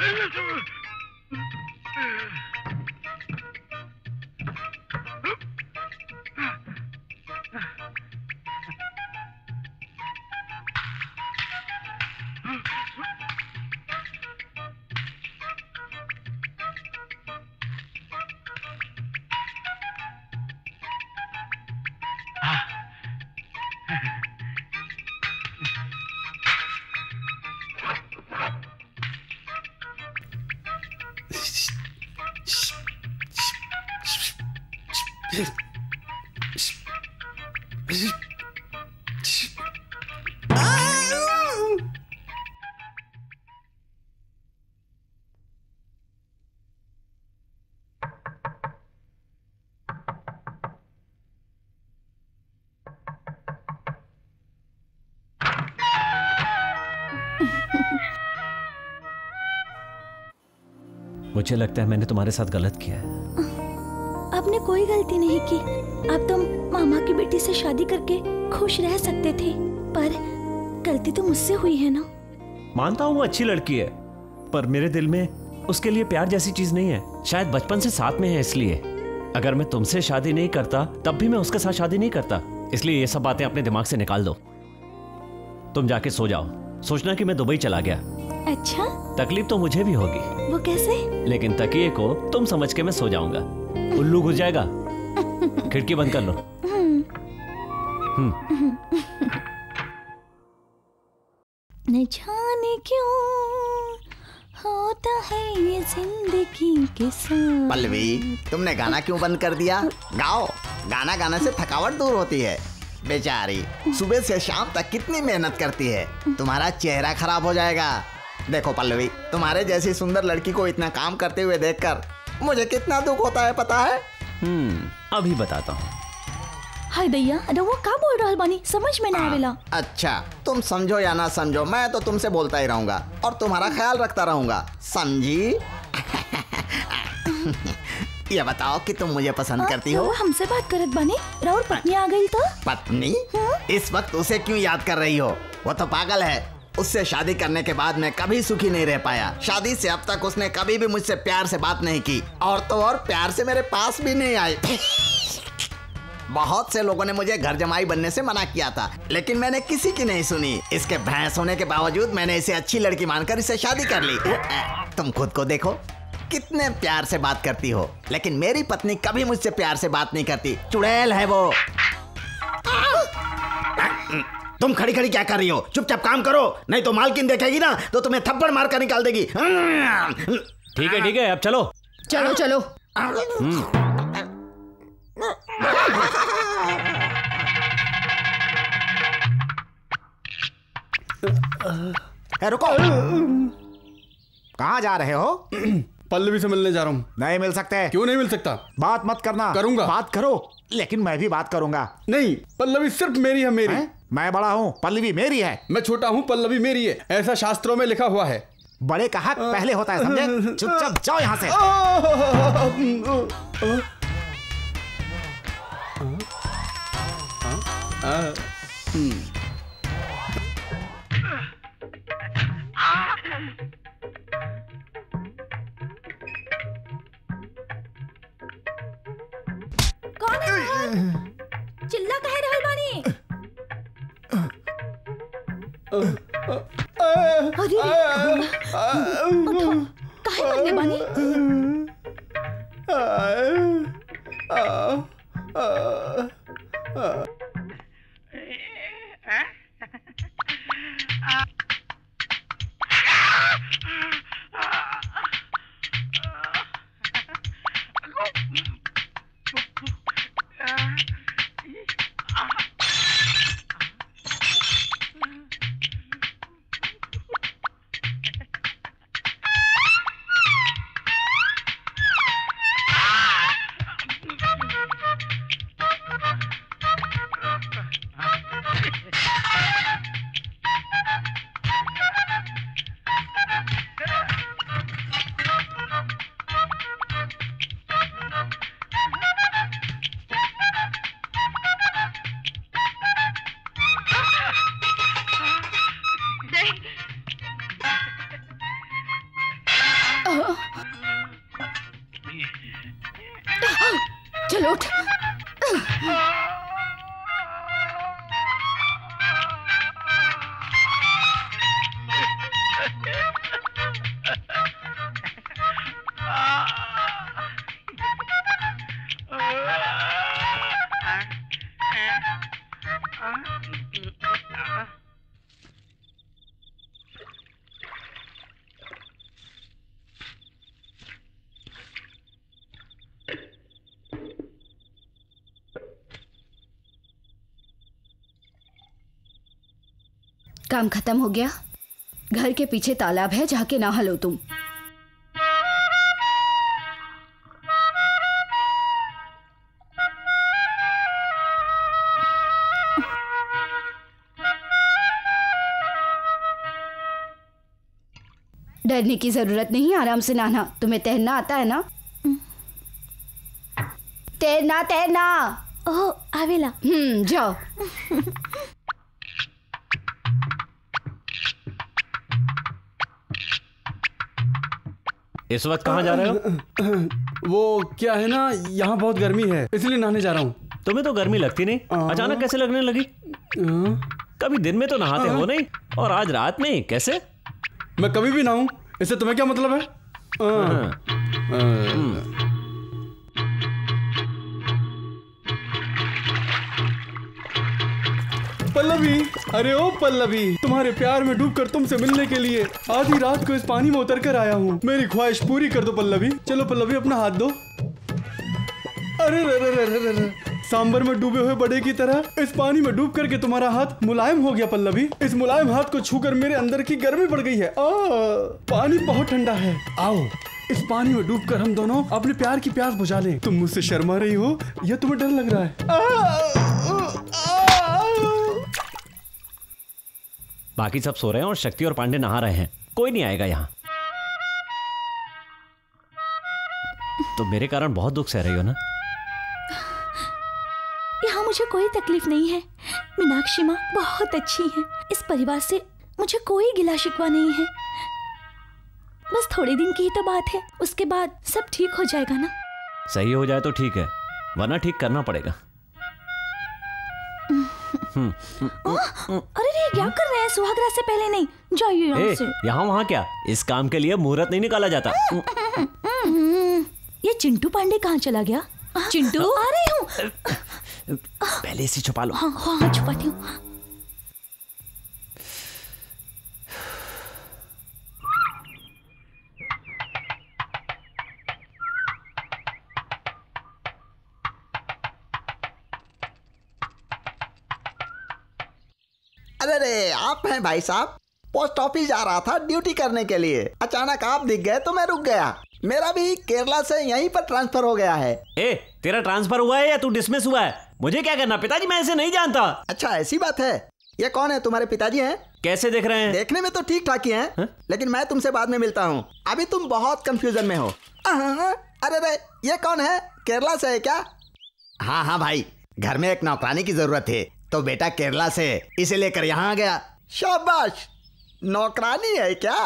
मुझे लगता है मैंने तुम्हारे साथ गलत किया है। आपने कोई गलती नहीं की। आप तो मामा की बेटी से शादी करके खुश रह सकते थे, पर गलती तो मुझसे हुई है ना। मानता हूँ वो अच्छी लड़की है, पर मेरे दिल में उसके लिए प्यार जैसी चीज नहीं है। शायद बचपन से साथ में है, इसलिए अगर मैं तुमसे शादी नहीं करता तब भी मैं उसके साथ शादी नहीं करता। इसलिए ये सब बातें अपने दिमाग से निकाल दो। तुम जाके सो जाओ। सोचना कि मैं दुबई चला गया। अच्छा, तकलीफ तो मुझे भी होगी। वो कैसे? लेकिन तकिए को तुम समझ के मैं सो जाऊंगा। उल्लू घुस जाएगा। खिड़की बंद कर लो। न जाने क्यों होता है ये जिंदगी के साथ। पल्लवी, तुमने गाना क्यों बंद कर दिया? गाओ। गाना गाने से थकावट दूर होती है। बेचारी सुबह से शाम तक कितनी मेहनत करती है, तुम्हारा चेहरा खराब हो जाएगा। देखो पल्लवी, तुम्हारे जैसी सुंदर लड़की को इतना काम करते हुए देखकर मुझे कितना दुख होता है, पता है? अभी बताता हूँ। हाय दैया, अरे वो क्या बोल रहा है बानी, समझ में ना आवेला। अच्छा, तुम समझो या ना समझो, मैं तो तुमसे बोलता ही रहूंगा और तुम्हारा ख्याल रखता रहूंगा, समझी? ये बताओ कि तुम मुझे पसंद करती हो? हमसे बात करत बानी, राउर पत्नी आ गई तो? पत्नी? इस वक्त उसे क्यों याद कर रही हो? वो तो पागल है। उससे शादी करने के बाद मैं कभी सुखी नहीं रह पाया। शादी से अब तक उसने कभी भी मुझसे प्यार से बात नहीं की, और तो और प्यार से मेरे पास भी नहीं आई। बहुत से लोगों ने मुझे घर जमाई बनने से मना किया था, लेकिन मैंने किसी की नहीं सुनी। इसके भैंस होने के बावजूद मैंने इसे अच्छी लड़की मानकर इसे शादी कर ली। तुम खुद को देखो, कितने प्यार से बात करती हो, लेकिन मेरी पत्नी कभी मुझसे प्यार से बात नहीं करती। चुड़ैल है वो। तुम खड़ी खड़ी क्या कर रही हो? चुपचाप काम करो, नहीं तो मालकिन देखेगी ना तो तुम्हें थप्पड़ मार कर निकाल देगी। ठीक है, अब चलो। चलो चलो। रुको, कहाँ जा रहे हो? पल्लवी से मिलने जा रहा हूँ। नहीं मिल सकते। क्यों नहीं मिल सकता? बात मत करना। करूंगा। बात करो, लेकिन मैं भी बात करूंगा। नहीं, पल्लवी सिर्फ मेरी है। मेरी है? मैं बड़ा हूँ, पल्लवी मेरी है। मैं छोटा हूँ, पल्लवी मेरी है। ऐसा शास्त्रों में लिखा हुआ है। बड़े का हक पहले होता है, समझे? चुपचाप जाओ यहाँ से। कौन है? चिल्ला कहे रहल बानी? अरे उठो, काहे बनले बानी? चलो उठ। काम खत्म हो गया। घर के पीछे तालाब है, जाके नहा लो तुम। डरने की जरूरत नहीं, आराम से नहाना। तुम्हें तैरना आता है ना? तैरना तैरना। ओह आवेला। जाओ। इस वक्त कहाँ जा रहे हो? वो क्या है ना, यहाँ बहुत गर्मी है इसलिए नहाने जा रहा हूँ। तुम्हें तो गर्मी लगती नहीं, अचानक कैसे लगने लगी? कभी दिन में तो नहाते हो नहीं, और आज रात में कैसे? मैं कभी भी नहाऊं, इससे तुम्हें क्या मतलब है? पल्लवी, अरे ओ पल्लवी, तुम्हारे प्यार में डूबकर तुमसे मिलने के लिए आधी रात को इस पानी में उतर कर आया हूँ। मेरी ख्वाहिश पूरी कर दो पल्लवी। चलो पल्लवी, अपना हाथ दो। अरे रे रे रे रे रे, सांबर में डूबे हुए बड़े की तरह इस पानी में डूब करके तुम्हारा हाथ मुलायम हो गया पल्लवी। इस मुलायम हाथ को छूकर मेरे अंदर की गर्मी बढ़ गई है। पानी बहुत ठंडा है। आओ इस पानी में डूबकर हम दोनों अपने प्यार की प्यास बुझा लें। तुम मुझसे शर्मा रही हो या तुम्हें डर लग रहा है? बाकी सब सो रहे हैं और शक्ति और पांडे नहा रहे हैं। कोई नहीं आएगा यहाँ। तो मेरे कारण बहुत दुख सह रही हो ना? यहाँ मुझे कोई तकलीफ नहीं है। मीनाक्षी माँ बहुत अच्छी है। इस परिवार से मुझे कोई गिला शिकवा नहीं है। बस थोड़े दिन की ही तो बात है, उसके बाद सब ठीक हो जाएगा ना? सही हो जाए तो ठीक है, वरना ठीक करना पड़ेगा। अरे रे, क्या कर रहे हैं? सुहागरात से पहले नहीं, जाइए यहाँ से। यहाँ वहाँ क्या, इस काम के लिए मुहूर्त नहीं निकाला जाता। ये चिंटू पांडे कहाँ चला गया? चिंटू, आ रही हूँ। पहले इसे छुपा लो। हाँ हाँ हाँ, छुपाती हूँ। अरे रे, आप हैं भाई साहब? पोस्ट ऑफिस जा रहा था ड्यूटी करने के लिए, अचानक आप दिख गए तो मैं रुक गया। मेरा भी केरला से यहीं पर ट्रांसफर हो गया है। तेरा ट्रांसफर हुआ है या तू डिसमिस हुआ है? मुझे क्या करना पिताजी, मैं ऐसे नहीं जानता। अच्छा ऐसी बात है। ये कौन है? तुम्हारे पिताजी हैं? कैसे देख रहे हैं? देखने में तो ठीक ठाक ही हैं, लेकिन मैं तुमसे बाद में मिलता हूँ। अभी तुम बहुत कंफ्यूजन में हो। अरे रे, ये कौन है? केरला से है क्या? हाँ हाँ भाई, घर में एक नौकरानी की जरूरत है तो बेटा केरला से इसे लेकर यहाँ आ गया। शाबाश, नौकरानी है क्या?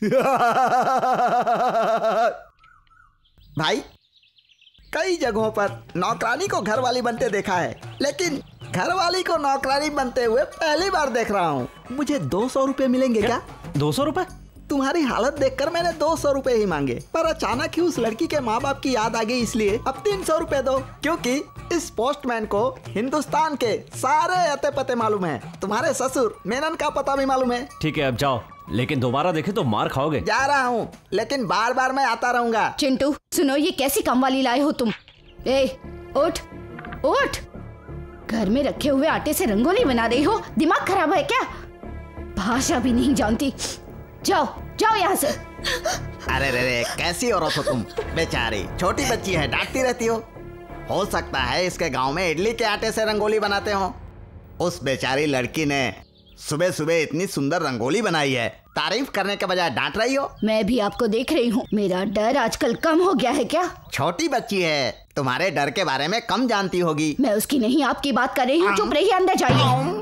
भाई कई जगहों पर नौकरानी को घरवाली बनते देखा है, लेकिन घरवाली को नौकरानी बनते हुए पहली बार देख रहा हूँ। मुझे 200 रुपए मिलेंगे क्या? 200 रुपए? तुम्हारी हालत देखकर मैंने 200 रुपए ही मांगे, पर अचानक ही उस लड़की के माँ बाप की याद आ गई, इसलिए अब 300 रुपए दो। क्योंकि इस पोस्टमैन को हिंदुस्तान के सारे अते पते मालूम है। तुम्हारे ससुर मेनन का पता भी मालूम है। ठीक है अब जाओ, लेकिन दोबारा देखे तो मार खाओगे। जा रहा हूँ, लेकिन बार बार मैं आता रहूंगा। चिंटू सुनो, ये कैसी काम वाली लाए हो तुम? उठ उठ, घर में रखे हुए आटे से रंगोली बना रही हो? दिमाग खराब है क्या? भाषा भी नहीं जानती। जाओ जाओ यहाँ से। अरे रे रे, कैसी औरत हो तुम? बेचारी छोटी बच्ची है, डांटती रहती हो सकता है इसके गांव में इडली के आटे से रंगोली बनाते हो। उस बेचारी लड़की ने सुबह सुबह इतनी सुंदर रंगोली बनाई है, तारीफ करने के बजाय डांट रही हो। मैं भी आपको देख रही हूँ, मेरा डर आजकल कम हो गया है क्या? छोटी बच्ची है, तुम्हारे डर के बारे में कम जानती होगी। मैं उसकी नहीं आपकी बात कर रही हूँ। चुप रहिए, अंदर जाइए।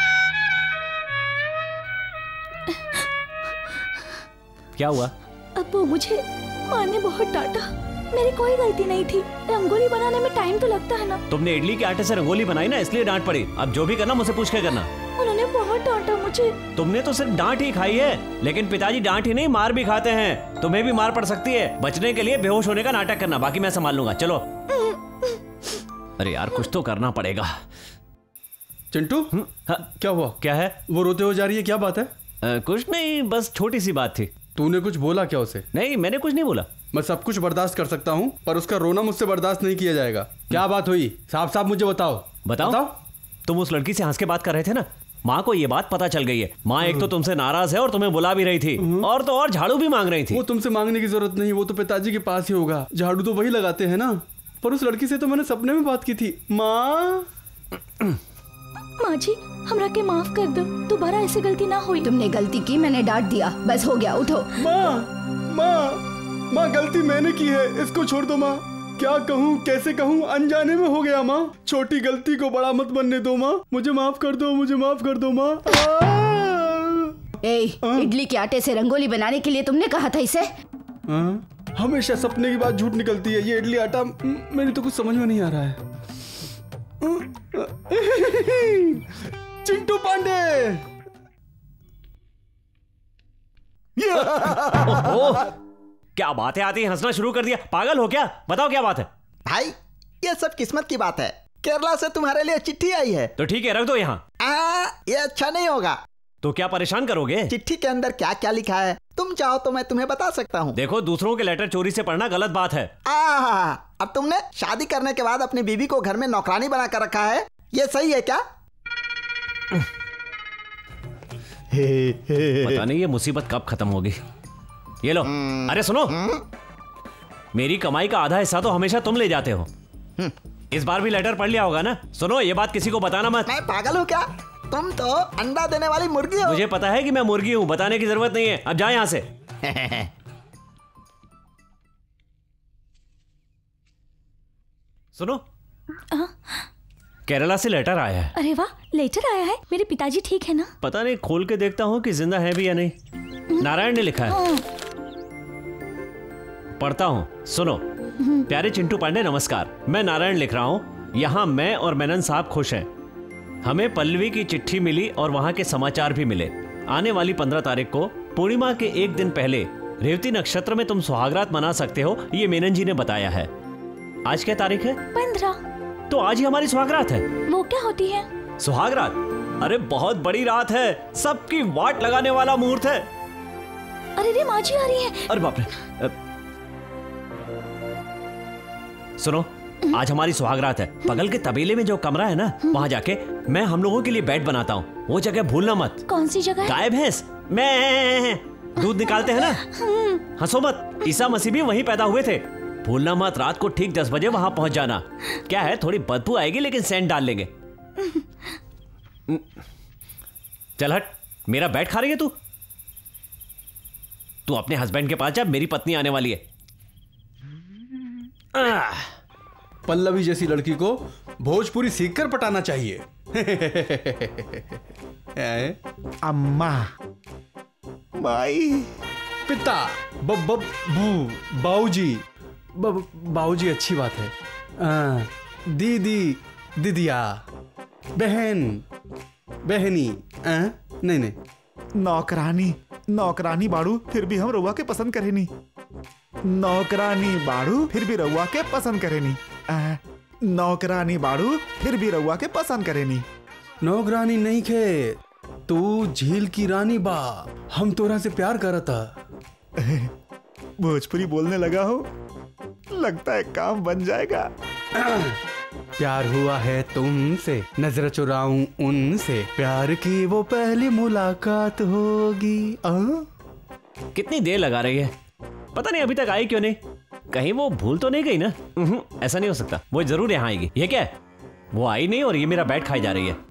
क्या हुआ? अब वो मुझे माँ ने बहुत डांटा। मेरी कोई गलती नहीं थी। रंगोली बनाने में टाइम तो लगता है ना। तुमने इडली के आटे से रंगोली बनाई ना, इसलिए डांट पड़ी। अब जो भी करना मुझसे पूछ के करना। उन्होंने बहुत डांटा मुझे। तुमने तो सिर्फ डांट ही खाई है, लेकिन पिताजी डांट ही नहीं मार भी खाते हैं। तुम्हें भी मार पड़ सकती है। बचने के लिए बेहोश होने का नाटक करना, बाकी मैं संभाल लूंगा। चलो। अरे यार कुछ तो करना पड़ेगा। चिंटू क्या हुआ? क्या है? वो रोते हो जा रही है, क्या बात है? कुछ नहीं, बस छोटी सी बात थी। तूने कुछ बोला क्या उसे? नहीं, मैंने कुछ नहीं बोला। मैं सब कुछ बर्दाश्त कर सकता हूँ, पर उसका रोना मुझसे बर्दाश्त नहीं किया जाएगा। क्या बात हुई? साफ साफ मुझे बताओ। बताओ? तुम उस लड़की से हंस के बात कर रहे थे ना, माँ को ये बात पता चल गई है। माँ एक तो तुमसे नाराज है और तुम्हें बुला भी रही थी, और तो और झाड़ू भी मांग रही थी। वो तुमसे मांगने की जरूरत नहीं, वो तो पिताजी के पास ही होगा। झाड़ू तो वही लगाते हैं ना। पर उस लड़की से तो मैंने सपने में बात की थी। माँ जी हमरा के माफ कर दो, दोबारा ऐसी गलती ना हुई। तुमने गलती की, मैंने डांट दिया, बस हो गया, उठो। माँ गलती मैंने की है, इसको छोड़ दो माँ। क्या कहूँ, कैसे कहूँ, अनजाने में हो गया माँ। छोटी गलती को बड़ा मत बनने दो माँ। मुझे माफ कर दो, मुझे माफ कर दो माँ। इडली के आटे से रंगोली बनाने के लिए तुमने कहा था इसे। हमेशा सपने की बात झूठ निकलती है। ये इडली आटा मेरी तो कुछ समझ में नहीं आ रहा है। चिंटू पांडे। क्या बात है, आती हंसना शुरू कर दिया। पागल हो क्या? बताओ क्या बात है? भाई ये सब किस्मत की बात है। केरला से तुम्हारे लिए चिट्ठी आई है। तो ठीक है, रख दो यहाँ। ये अच्छा नहीं होगा। तो क्या परेशान करोगे? चिट्ठी के अंदर क्या क्या लिखा है तुम चाहो तो मैं तुम्हें बता सकता हूँ। देखो, दूसरों के लेटर चोरी से पढ़ना गलत बात है। अब तुमने शादी करने के बाद अपनी बीवी को घर में नौकरानी बना कर रखा है, ये सही है क्या? पता नहीं ये मुसीबत कब खत्म होगी। ये लो। अरे सुनो, मेरी कमाई का आधा हिस्सा तो हमेशा तुम ले जाते हो। इस बार भी लेटर पढ़ लिया होगा ना? सुनो, ये बात किसी को बताना मत। मैं पागल हूँ क्या? तुम तो अंडा देने वाली मुर्गी हो। मुझे पता है कि मैं मुर्गी हूँ, बताने की जरूरत नहीं है। अब जा यहाँ से। सुनो, केरला से लेटर आया है। अरे वाह, लेटर आया है। मेरे पिताजी ठीक है ना? पता नहीं, खोल के देखता हूँ कि जिंदा है भी या नहीं। नारायण ने लिखा है। पढ़ता हूँ, सुनो। प्यारे चिंटू पांडे, नमस्कार। मैं नारायण लिख रहा हूँ। यहाँ मैं और मेनन साहब खुश हैं। हमें पल्लवी की चिट्ठी मिली और वहाँ के समाचार भी मिले। आने वाली 15 तारीख को पूर्णिमा के एक दिन पहले रेवती नक्षत्र में तुम सुहागरात मना सकते हो, ये मेनन जी ने बताया है। आज क्या तारीख है? 15। तो आज ही हमारी सुहागरात है। वो क्या होती है? सुहागरात? अरे बहुत बड़ी रात है, सबकी वाट लगाने वाला मुहूर्त है। अरे रे, माँ जी आ रही है। अरे बाप रे। सुनो, आज हमारी सुहागरात है। बगल के तबेले में जो कमरा है ना, वहाँ जाके मैं हम लोगों के लिए बेड बनाता हूँ। वो जगह भूलना मत। कौन सी जगह? गाय भैंस मैं दूध निकालते हैं ना। हंसो मत, ईसा मसीह भी वहीं पैदा हुए थे। भूलना मत, रात को ठीक 10 बजे वहां पहुंच जाना। क्या है, थोड़ी बदबू आएगी लेकिन सेंट डाल लेंगे। चल हट, मेरा बैट खा रही है तू। तू अपने हस्बैंड के पास जा, मेरी पत्नी आने वाली है। पल्लवी जैसी लड़की को भोजपुरी सीखकर पटाना चाहिए। अम्मा, भाई, पिता, बाऊजी। बाऊजी अच्छी बात है। दीदी, दीदिया, बहन, बहनी। नहीं। नौकरानी, नौकरानी बाड़ू, फिर भी हम रउआ के पसंद करे नहीं। नौकरानी बाड़ू, फिर भी रउआ के पसंद करे नहीं। नौकरानी बाड़ू, फिर भी रउआ के पसंद करे नहीं। नौकरानी नहीं खे, तू झील की रानी बा। हम तोरा से प्यार करता। भोजपुरी बोलने लगा हो, लगता है काम बन जाएगा। प्यार हुआ है तुमसे, नजर चुराऊं उनसे, प्यार की वो पहली मुलाकात होगी। कितनी देर लगा रही है, पता नहीं अभी तक आई क्यों नहीं। कहीं वो भूल तो नहीं गई ना? ऐसा नहीं हो सकता, वो जरूर यहाँ आएगी। ये क्या है, वो आई नहीं और ये मेरा बैट खाई जा रही है।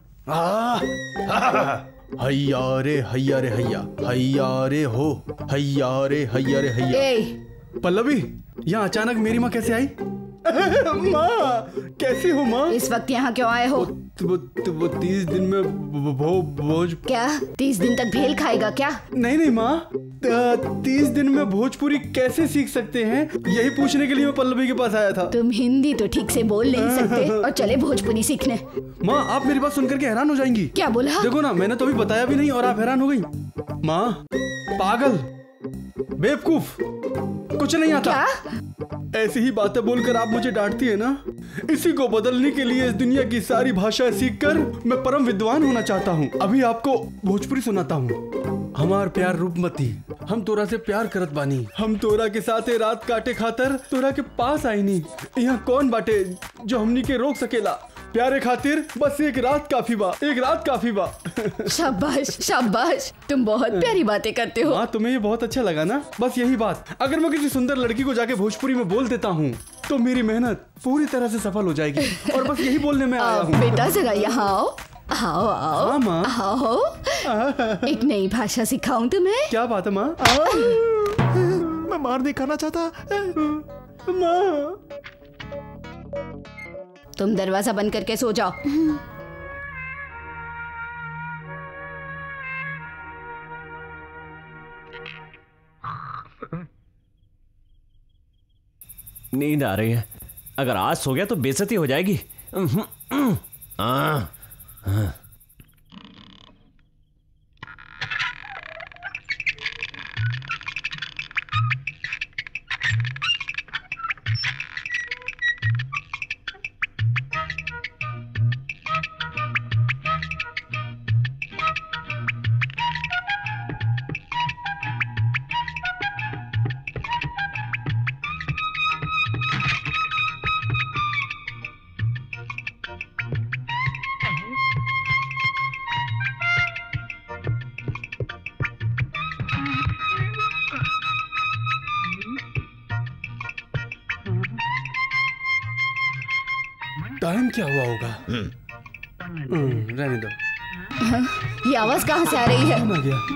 हैया रे हैया रे हैया, हैया रे हो, हैया रे हैया रे हैया। पल्लवी, यहाँ अचानक मेरी माँ कैसे आई? माँ कैसी हो माँ? इस वक्त यहाँ क्यों आए हो? वो 30 दिन में भोज। क्या 30 दिन तक भेल खाएगा क्या? नहीं माँ, 30 दिन में भोजपुरी कैसे सीख सकते हैं, यही पूछने के लिए मैं पल्लवी के पास आया था। तुम हिंदी तो ठीक से बोल नहीं सकते और चले भोजपुरी सीखने। माँ आप मेरी बात सुनकर के हैरान हो जाएंगी। क्या बोला? देखो ना, मैंने तो अभी बताया भी नहीं और आप हैरान हो गई। माँ पागल, बेवकूफ, कुछ नहीं आता। क्या? ऐसी ही बातें बोलकर आप मुझे डांटती है ना। इसी को बदलने के लिए इस दुनिया की सारी भाषाएं सीखकर मैं परम विद्वान होना चाहता हूँ। अभी आपको भोजपुरी सुनाता हूँ। हमार प्यार रूपमती, हम तोरा से प्यार करत बानी, हम तोरा के साथे रात काटे खातर तोरा के पास आईनी। यहाँ कौन बाटे जो हमनी के रोक सकेला? प्यारे खातिर बस एक रात काफी बा, एक रात काफी बा। शाबाश शाबाश, तुम बहुत प्यारी बातें करते हो। हाँ तुम्हें ये बहुत अच्छा लगा ना? बस यही बात, अगर मैं किसी सुंदर लड़की को जाके भोजपुरी में बोल देता हूँ तो मेरी मेहनत पूरी तरह से सफल हो जाएगी। और बस यही बोलने में आया हूँ। बेटा जरा यहाँ आओ। आओ आओ। हाँ माँ। आओ, एक नई भाषा सिखाऊं तुम्हें। क्या बात है माँ? मैं मार नहीं खाना चाहता। माँ तुम दरवाजा बंद करके सो जाओ। नींद आ रही है, अगर आज सो गया तो बेइज्जती हो जाएगी। टाइम क्या हुआ होगा? रहने दो। ये आवाज कहाँ से आ रही है? आ गया।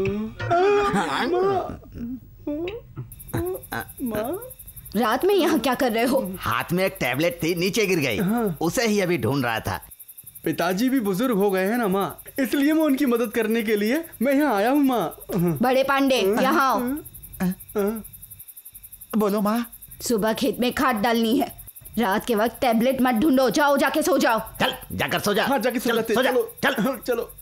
रात में यहाँ क्या कर रहे हो? हाथ में एक टैबलेट थी, नीचे गिर गई। उसे ही अभी ढूंढ रहा था। पिताजी भी बुजुर्ग हो गए हैं ना माँ, इसलिए मैं उनकी मदद करने के लिए मैं यहाँ आया हूँ माँ। बड़े पांडे यहाँ आओ। बोलो माँ। सुबह खेत में खाद डालनी है, रात के वक्त टैबलेट मत ढूंढो, जाओ जाके सो जाओ। चल जाकर सो जा। हाँ जाके सो जाते। सो जा। चलो चलो।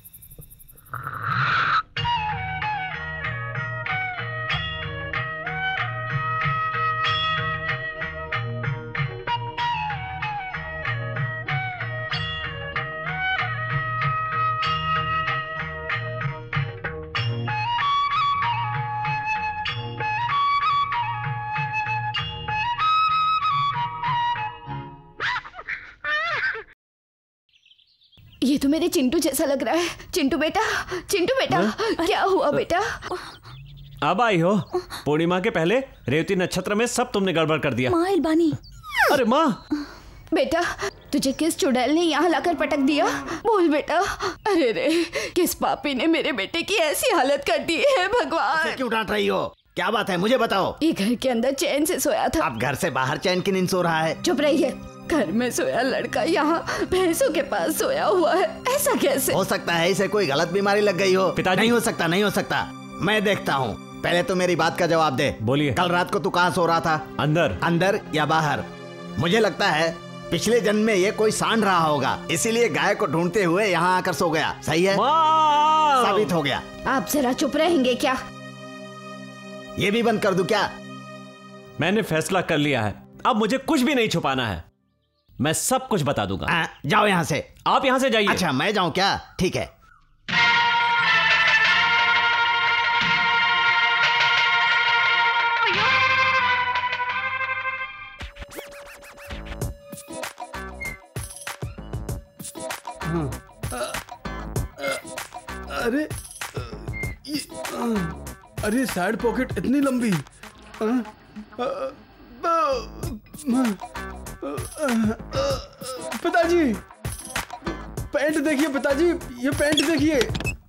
ये तो मेरे चिंटू जैसा लग रहा है। चिंटू बेटा, चिंटू बेटा, क्या हुआ बेटा? अब आई हो? पूर्णिमा के पहले रेवती नक्षत्र में सब तुमने गड़बड़ कर दिया। माँ इल्बानी। अरे माँ। बेटा तुझे किस चुड़ैल ने यहाँ लाकर पटक दिया? बोल बेटा। अरे रे, किस पापी ने मेरे बेटे की ऐसी हालत कर दी है भगवान? क्यों डांट रही हो? क्या बात है, मुझे बताओ। ये घर के अंदर चैन से सोया था। अब घर से बाहर चैन की नींद सो रहा है? चुप रहिए। घर में सोया लड़का यहाँ भैंसों के पास सोया हुआ है, ऐसा कैसे? हो सकता है इसे कोई गलत बीमारी लग गई हो। पिताजी। नहीं हो सकता, नहीं हो सकता। मैं देखता हूँ। पहले तो मेरी बात का जवाब दे। बोलिए। कल रात को तू कहाँ सो रहा था? अंदर। अंदर या बाहर? मुझे लगता है पिछले जन्म में ये कोई सांड रहा होगा, इसीलिए गाय को ढूंढते हुए यहाँ आकर सो गया। सही है? साबित हो गया। आप जरा चुप रहेंगे क्या? ये भी बंद कर दूं क्या? मैंने फैसला कर लिया है, अब मुझे कुछ भी नहीं छुपाना है। मैं सब कुछ बता दूंगा। जाओ यहाँ से। आप यहाँ से जाइए। अच्छा मैं जाऊँ क्या? ठीक है। अरे अरे साइड पॉकेट इतनी लंबी। पिताजी पैंट देखिए, पिताजी ये पैंट देखिए,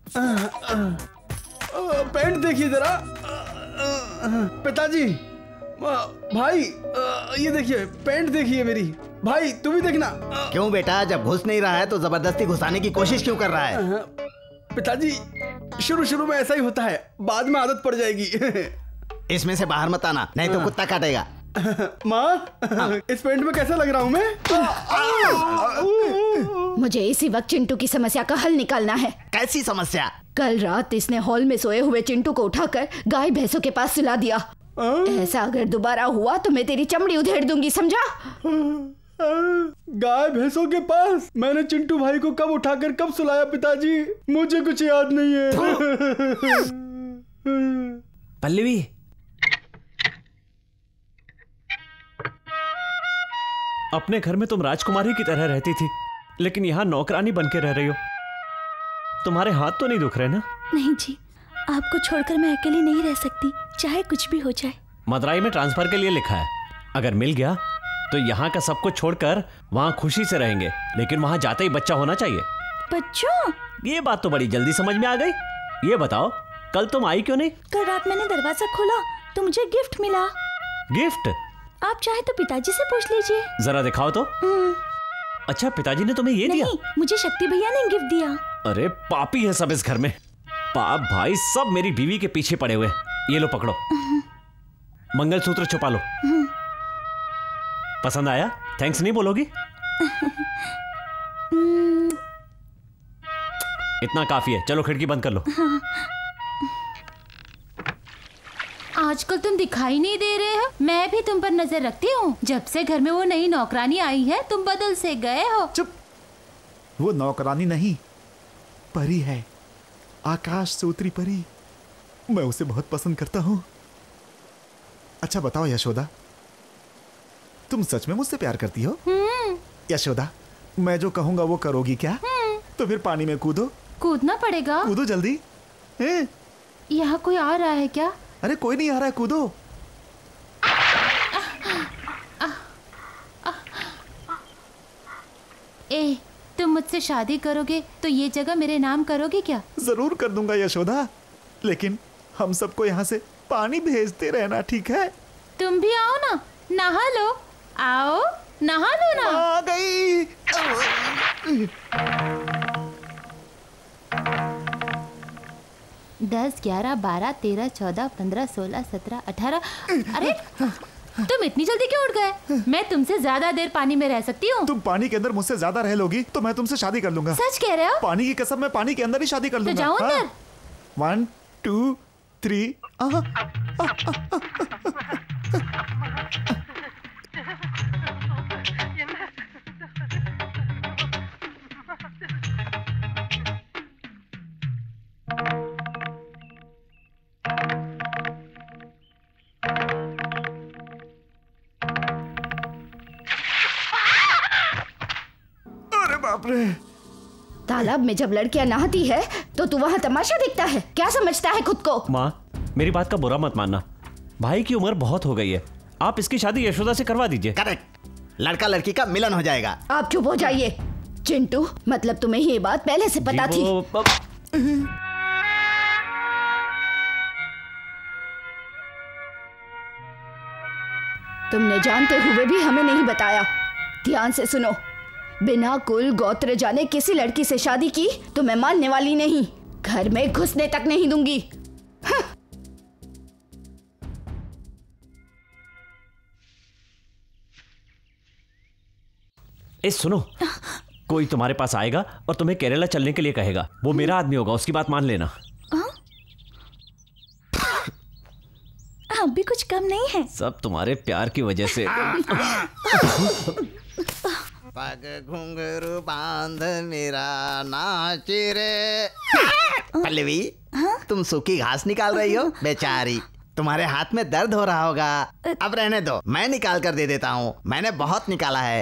पैंट देखिए जरा। पिताजी भाई ये देखिए, पैंट देखिए मेरी। भाई तू भी देखना। क्यों बेटा, जब घुस नहीं रहा है तो जबरदस्ती घुसाने की कोशिश क्यों कर रहा है? पिताजी, शुरू में ऐसा ही होता है, बाद में आदत पड़ जाएगी। इसमें से बाहर मत आना, नहीं तो कुत्ता काटेगा। माँ, इस पैंट में कैसा लग रहा हूँ मैं? मुझे इसी वक्त चिंटू की समस्या का हल निकालना है। कैसी समस्या? कल रात इसने हॉल में सोए हुए चिंटू को उठाकर गाय भैंसों के पास सुला दिया। ऐसा अगर दोबारा हुआ तो मैं तेरी चमड़ी उधेड़ दूंगी, समझा? गाय भैंसों के पास? मैंने चिंटू भाई को कब उठाकर कब सुलाया पिताजी? मुझे कुछ याद नहीं है। पल्लवी, अपने घर में तुम राजकुमारी की तरह रहती थी, लेकिन यहाँ नौकरानी बन के रह रही हो। तुम्हारे हाथ तो नहीं दुख रहे ना? नहीं जी, आपको छोड़कर मैं अकेली नहीं रह सकती, चाहे कुछ भी हो जाए। मदुराई में ट्रांसफर के लिए लिखा है, अगर मिल गया तो यहाँ का सब कुछ छोड़कर वहाँ खुशी से रहेंगे, लेकिन वहाँ जाते ही बच्चा होना चाहिए। बच्चों? ये बात तो बड़ी जल्दी समझ में आ गई। ये बताओ, कल तुम आई क्यों नहीं? कल रात मैंने दरवाजा खोला तो मुझे गिफ्ट मिला। गिफ्ट? आप चाहे तो पिताजी से पूछ लीजिए। जरा दिखाओ तो। अच्छा, पिताजी ने तुम्हें ये दिया? नहीं, मुझे शक्ति भैया ने गिफ्ट दिया। अरे पापी है सब इस घर में। बाप भाई सब मेरी बीवी के पीछे पड़े हुए। ये लो पकड़ो, मंगलसूत्र छुपा लो। पसंद आया? थैंक्स नहीं बोलोगी? इतना काफी है, चलो खिड़की बंद कर लो। आजकल तुम दिखाई नहीं दे रहे हो। मैं भी तुम पर नजर रखती हूँ। जब से घर में वो नई नौकरानी आई है तुम बदल से गए हो। चुप, वो नौकरानी नहीं, परी है, आकाश से उतरी परी। मैं उसे बहुत पसंद करता हूँ। अच्छा बताओ यशोदा, तुम सच में मुझसे प्यार करती हो? यशोदा, मैं जो कहूंगा वो करोगी क्या? तो फिर पानी में कूदो। कूदना पड़ेगा? कूदो जल्दी। यहाँ कोई आ रहा है क्या? अरे कोई नहीं आ रहा है, कूदो। तुम मुझसे शादी करोगे तो ये जगह मेरे नाम करोगे क्या? जरूर कर दूंगा यशोदा, लेकिन हम सबको यहाँ से पानी भेजते रहना, ठीक है? तुम भी आओ ना, नहा लो। आओ नहा लो ना। आ गई। 10, 11, 12, 13, 14, 15, 16, 17, 18। अरे तुम इतनी जल्दी क्यों उठ गए? मैं तुमसे ज्यादा देर पानी में रह सकती हूँ। तुम पानी के अंदर मुझसे ज्यादा रह लोगी तो मैं तुमसे शादी कर लूंगा। सच कह रहे हो? पानी की कसम, मैं पानी के अंदर ही शादी कर लूंगा। तो जाओ अंदर। 1, 2, 3। तालाब में जब लड़कियां नहाती है तो तू वहाँ तमाशा देखता है? क्या समझता है खुद को? माँ, मेरी बात का बुरा मत मानना, भाई की उम्र बहुत हो गई है, आप इसकी शादी यशोदा से करवा दीजिए। करेक्ट, लड़का लड़की का मिलन हो जाएगा। आप चुप हो जाइए। चिंटू, मतलब तुम्हें ये बात पहले से पता थी? तुमने जानते हुए भी हमें नहीं बताया। ध्यान से सुनो, बिना कुल गोत्र जाने किसी लड़की से शादी की तो मैं मानने वाली नहीं, घर में घुसने तक नहीं दूंगी। सुनो, कोई तुम्हारे पास आएगा और तुम्हें केरला चलने के लिए कहेगा। वो मेरा आदमी होगा, उसकी बात मान लेना। अब भी कुछ कम नहीं है। सब तुम्हारे प्यार की वजह से। पग घुंघरू बांध मेरा नाच रे। पल्लवी, तुम सूखी घास निकाल रही हो? बेचारी, तुम्हारे हाथ में दर्द हो रहा होगा। अब रहने दो, मैं निकाल कर दे देता हूँ, मैंने बहुत निकाला है।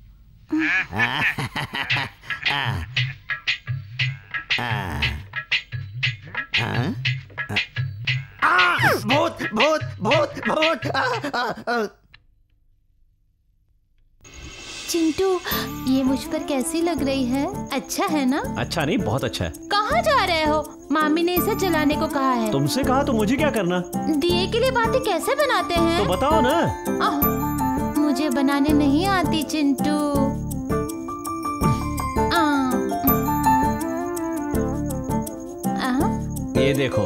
भूत भूत भूत भूत। चिंटू, ये मुझ पर कैसी लग रही है? अच्छा है ना? अच्छा नहीं, बहुत अच्छा है। कहाँ जा रहे हो? मामी ने इसे जलाने को कहा है। तुमसे कहा तो मुझे क्या करना? दिए के लिए बातें कैसे बनाते हैं? तो बताओ ना। मुझे बनाने नहीं आती चिंटू। ये देखो,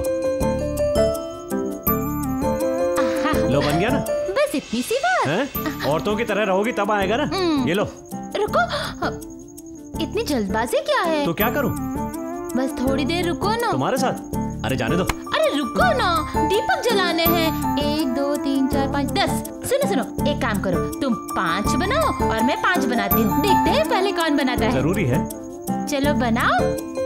लो बन गया ना? बस इतनी सी बात हैं? औरतों की तरह रहोगी तब आएगा ना। ये लो। रुको, इतनी जल्दबाजी क्या है? तो क्या करूं? बस थोड़ी देर रुको ना। तुम्हारे साथ? अरे जाने दो। अरे रुको ना, दीपक जलाने हैं। 1 2 3 4 5 10। सुनो, एक काम करो, तुम 5 बनाओ और मैं 5 बनाती हूँ। देखते हैं पहले कौन बनाता है। जरूरी है। चलो बनाओ।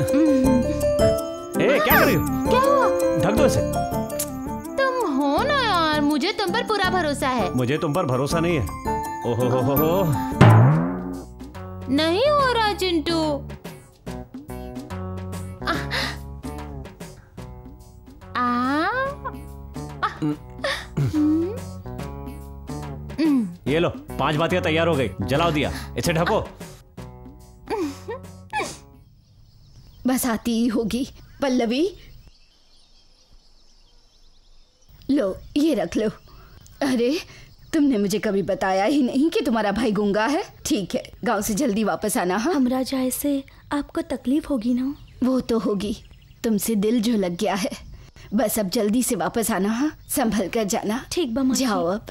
क्या कर रही हो? क्या हुआ? ढक दो इसे। तुम हो ना यार, मुझे तुम पर पूरा भरोसा है। मुझे तुम पर भरोसा नहीं है। ओहो हो। नहीं हो रहा चिंटू। ये लो, 5 बातियां तैयार हो गई। जलाओ दिया, इसे ढको। बस आती ही होगी। पल्लवी, लो ये रख लो। अरे तुमने मुझे कभी बताया ही नहीं कि तुम्हारा भाई गूंगा है। ठीक है, गांव से जल्दी वापस आना। हाँ, हमरा जाए से आपको तकलीफ होगी ना? वो तो होगी, तुमसे दिल जो लग गया है। बस अब जल्दी से वापस आना। हाँ, संभल कर जाना। ठीक बा, जाओ अब।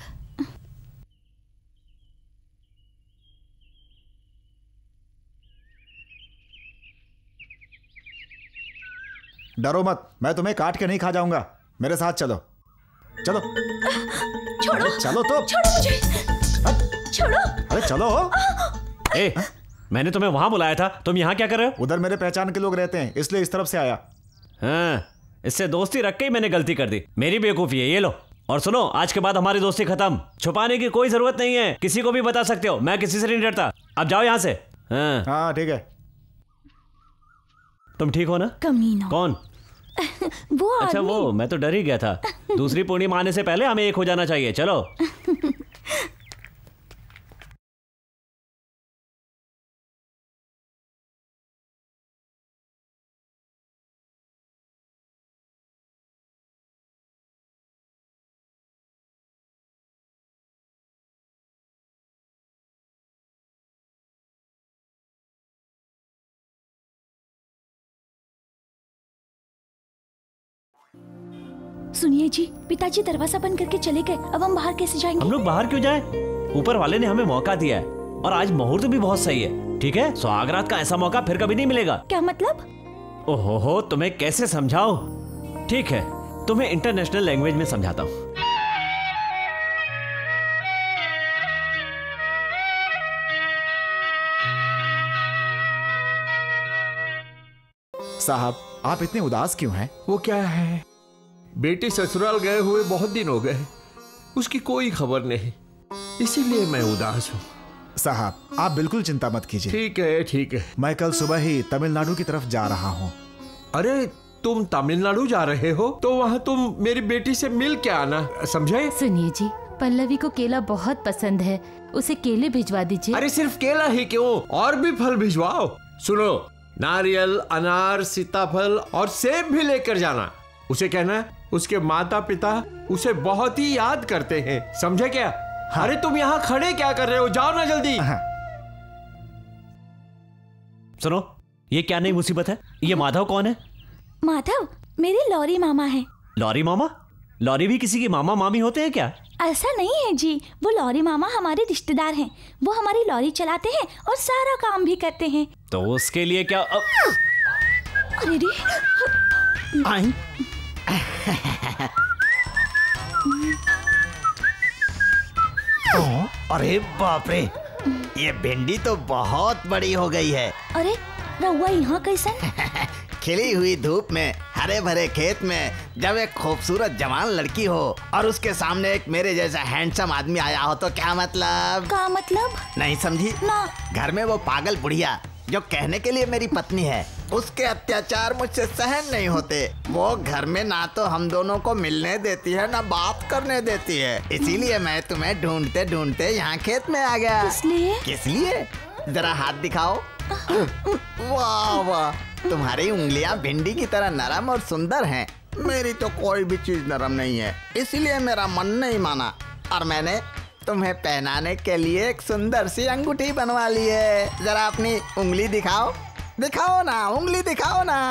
डरो मत, मैं तुम्हें काट के नहीं खा जाऊंगा। मेरे साथ चलो। चलो। छोड़ो। चलो तो। छोड़ो मुझे। छोड़ो। अरे चलो। मैंने तुम्हें वहां बुलाया था, तुम यहाँ क्या कर रहे हो? उधर मेरे पहचान के लोग रहते हैं, इसलिए इस तरफ से आया। हाँ, इससे दोस्ती रख के ही मैंने गलती कर दी। मेरी बेवकूफी है। ये लो। और सुनो, आज के बाद हमारी दोस्ती खत्म। छुपाने की कोई जरूरत नहीं है, किसी को भी बता सकते हो। मैं किसी से नहीं डरता। अब जाओ यहाँ से। हाँ ठीक है। तुम ठीक हो ना? कमीना। कौन? वो अच्छा वो, मैं तो डर ही गया था। दूसरी पूर्णिमा आने से पहले हमें एक हो जाना चाहिए। चलो। सुनिए जी, पिताजी दरवाजा बंद करके चले गए। अब हम बाहर कैसे जाएंगे? हम लोग बाहर क्यों जाएं? ऊपर वाले ने हमें मौका दिया है और आज मुहूर्त भी बहुत सही है। ठीक है, सुहागरात का ऐसा मौका फिर कभी नहीं मिलेगा। क्या मतलब? ओहो, तुम्हें कैसे समझाओ? ठीक है, तुम्हें इंटरनेशनल लैंग्वेज में समझाता हूँ। साहब, आप इतने उदास क्यों हैं? वो क्या है, बेटी ससुराल गए हुए बहुत दिन हो गए, उसकी कोई खबर नहीं, इसीलिए मैं उदास हूँ। साहब, आप बिल्कुल चिंता मत कीजिए। ठीक है ठीक है। मैं कल सुबह ही तमिलनाडु की तरफ जा रहा हूँ। अरे तुम तमिलनाडु जा रहे हो तो वहाँ तुम मेरी बेटी से मिल के आना, समझे? सुनिए जी, पल्लवी को केला बहुत पसंद है, उसे केले भिजवा दीजिए। अरे सिर्फ केला ही क्यों, और भी फल भिजवाओ। सुनो, नारियल, अनार, सीताफल और सेब भी लेकर जाना। उसे कहना उसके माता पिता उसे बहुत ही याद करते हैं, समझे क्या? हाँ। अरे तुम यहाँ खड़े क्या कर रहे हो, जाओ ना जल्दी। हाँ। सुनो, ये क्या नई मुसीबत है? ये माधव कौन है? माधव मेरे लॉरी मामा है। लॉरी मामा? लॉरी भी किसी की मामा मामी होते हैं क्या? ऐसा नहीं है जी, वो लॉरी मामा हमारे रिश्तेदार हैं। वो हमारी लॉरी चलाते हैं और सारा काम भी करते हैं। तो उसके लिए क्या अरे अरे बाप रे, ये भिंडी तो बहुत बड़ी हो गई है। अरे रउआ यहाँ कैसे? खिली हुई धूप में, हरे भरे खेत में, जब एक खूबसूरत जवान लड़की हो और उसके सामने एक मेरे जैसा हैंडसम आदमी आया हो तो क्या मतलब? क्या मतलब? नहीं समझी ना। घर में वो पागल बुढ़िया जो कहने के लिए मेरी पत्नी है, उसके अत्याचार मुझसे सहन नहीं होते। वो घर में ना तो हम दोनों को मिलने देती है ना बात करने देती है। इसीलिए मैं तुम्हें ढूंढते ढूंढते यहाँ खेत में आ गया। किस लिए? जरा हाथ दिखाओ। वाह वाह, तुम्हारी उंगलियां भिंडी की तरह नरम और सुंदर हैं। मेरी तो कोई भी चीज नरम नहीं है, इसलिए मेरा मन नहीं माना और मैंने तुम्हें पहनाने के लिए एक सुंदर सी अंगूठी बनवा ली है। जरा अपनी उंगली दिखाओ, दिखाओ ना, उंगली दिखाओ ना।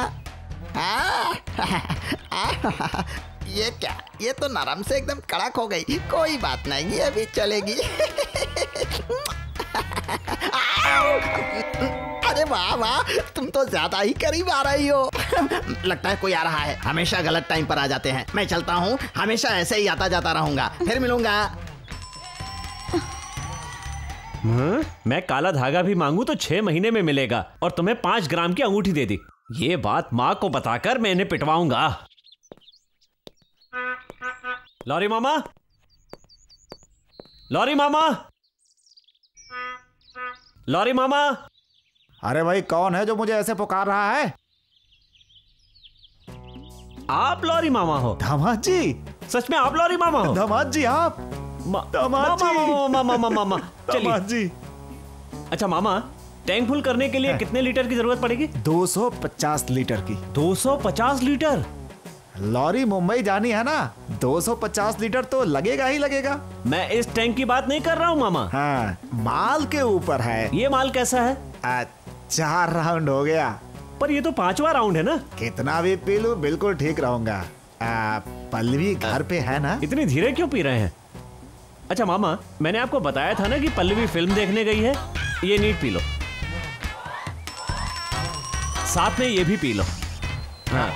ये क्या, ये तो नरम से एकदम कड़क हो गई। कोई बात नहीं, ये भी चलेगी। अरे वाह वाह, तुम तो ज्यादा ही करीब आ रही हो। लगता है कोई आ रहा है। हमेशा गलत टाइम पर आ जाते हैं। मैं चलता हूँ, हमेशा ऐसे ही आता जाता रहूंगा, फिर मिलूंगा। मैं काला धागा भी मांगू तो 6 महीने में मिलेगा और तुम्हें 5 ग्राम की अंगूठी दे दी। ये बात माँ को बताकर मैं इन्हें पिटवाऊंगा। लॉरी मामा, लॉरी मामा, लॉरी मामा। अरे भाई, कौन है जो मुझे ऐसे पुकार रहा है? आप लॉरी मामा हो? दामाद जी, सच में आप लॉरी मामा हो? दामाद जी, आप दामाद जी। अच्छा मामा, टैंक फुल करने के लिए कितने लीटर की जरूरत पड़ेगी? 250 लीटर की। 250 लीटर? लॉरी मुंबई जानी है ना, 250 लीटर तो लगेगा ही लगेगा। मैं इस टैंक की बात नहीं कर रहा हूँ मामा। हाँ, माल के ऊपर है। ये माल कैसा है? 4 राउंड हो गया। पर ये तो 5वां राउंड है ना। कितना भी पी लूं बिल्कुल ठीक रहूंगा। पल्लवी घर पे है ना? इतनी धीरे क्यों पी रहे हैं? अच्छा मामा, मैंने आपको बताया था ना कि पल्लवी फिल्म देखने गई है। ये नीट पी लो, साथ में ये भी पी लो। हाँ,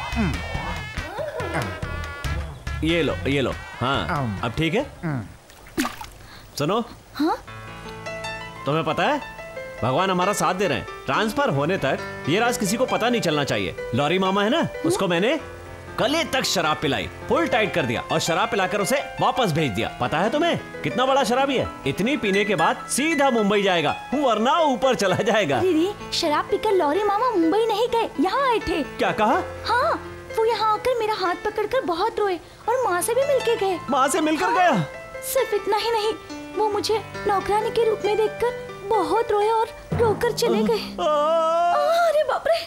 ये लो, ये लो। हाँ, अब ठीक है? सुनो, हाँ? तुम्हें पता है भगवान हमारा साथ दे रहे हैं। ट्रांसफर होने तक ये राज किसी को पता नहीं चलना चाहिए। लॉरी मामा है ना, उसको मैंने गले तक शराब पिलाई, फुल टाइट कर दिया और शराब पिलाकर उसे वापस भेज दिया। पता है तुम्हें कितना बड़ा शराबी है? इतनी पीने के बाद सीधा मुंबई जाएगा, वरना ऊपर चला जाएगा। शराब पीकर लॉरी मामा मुंबई नहीं गए, यहाँ आए थे। क्या कहा? हाँ, वो यहाँ आकर मेरा हाथ पकड़कर बहुत रोए और माँ से भी मिलके गए। माँ से मिलकर गया? सिर्फ इतना ही नहीं, वो मुझे नौकरानी के रूप में देखकर बहुत रोए और रोकर चले गए। अरे बाप रे!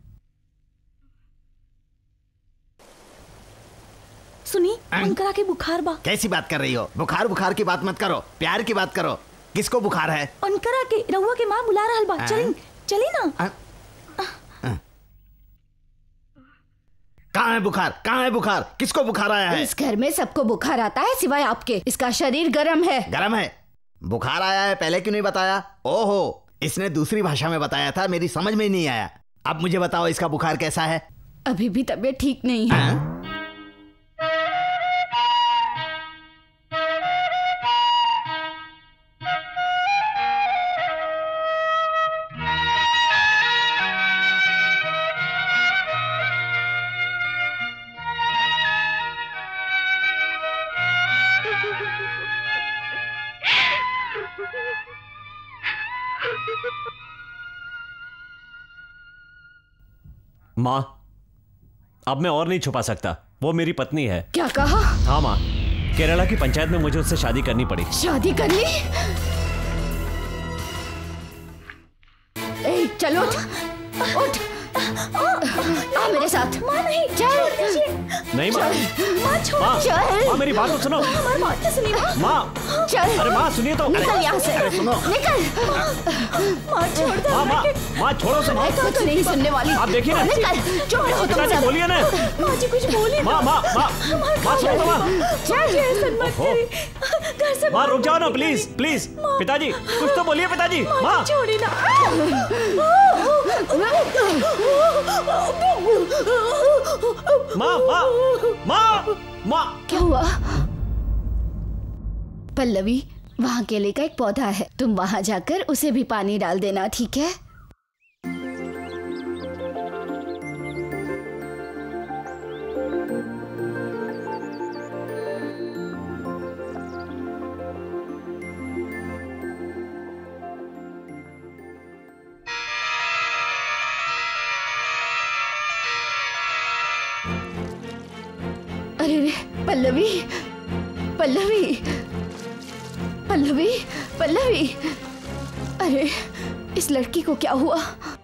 सुनी, अंकरा के बुखार बा। कैसी बात कर रही हो? बुखार बुखार की बात मत करो, प्यार की बात करो। किसको बुखार है? अंकरा के रहुआ के माँ बुला रहा बा। चली चली ना। कहाँ है बुखार? कहाँ है बुखार? किसको बुखार आया है? इस घर में सबको बुखार आता है सिवाय आपके। इसका शरीर गर्म है। गर्म है? बुखार आया है, पहले क्यों नहीं बताया? ओहो, इसने दूसरी भाषा में बताया था, मेरी समझ में ही नहीं आया। अब मुझे बताओ, इसका बुखार कैसा है? अभी भी तबीयत ठीक नहीं है। माँ, अब मैं और नहीं छुपा सकता, वो मेरी पत्नी है। क्या कहा? हाँ माँ, केरला की पंचायत में मुझे उससे शादी करनी पड़ी। शादी करनी? ए, चलो उठ, उठ, आ मेरे साथ। माँ नहीं, चल। नहीं माँ, माँ छोड़। चल। माँ मेरी बात तो सुनो। हमारी बात तो सुनिए माँ, चल। अरे माँ सुनिए तो। निकल यहाँ से। अरे सुनो। निकल। माँ छोड़ दो। माँ छोड़ो से। मैं कुछ नहीं सुनने वाली। आप देखिए ना। निकल। चुप रहो तुम सब। बोलिए ना। माँ जी कुछ बोलिए। माँ सुनो तो माँ। माँ रुक जाओ ना, प्लीज प्लीज। पिताजी कुछ तो बोलिए पिताजी। माँ छोड़ी ना। माँ माँ माँ माँ। क्या हुआ? पल्लवी, वहाँ केले का एक पौधा है, तुम वहाँ जाकर उसे भी पानी डाल देना, ठीक है? पल्लवी, पल्लवी, पल्लवी, पल्लवी, अरे इस लड़की को क्या हुआ?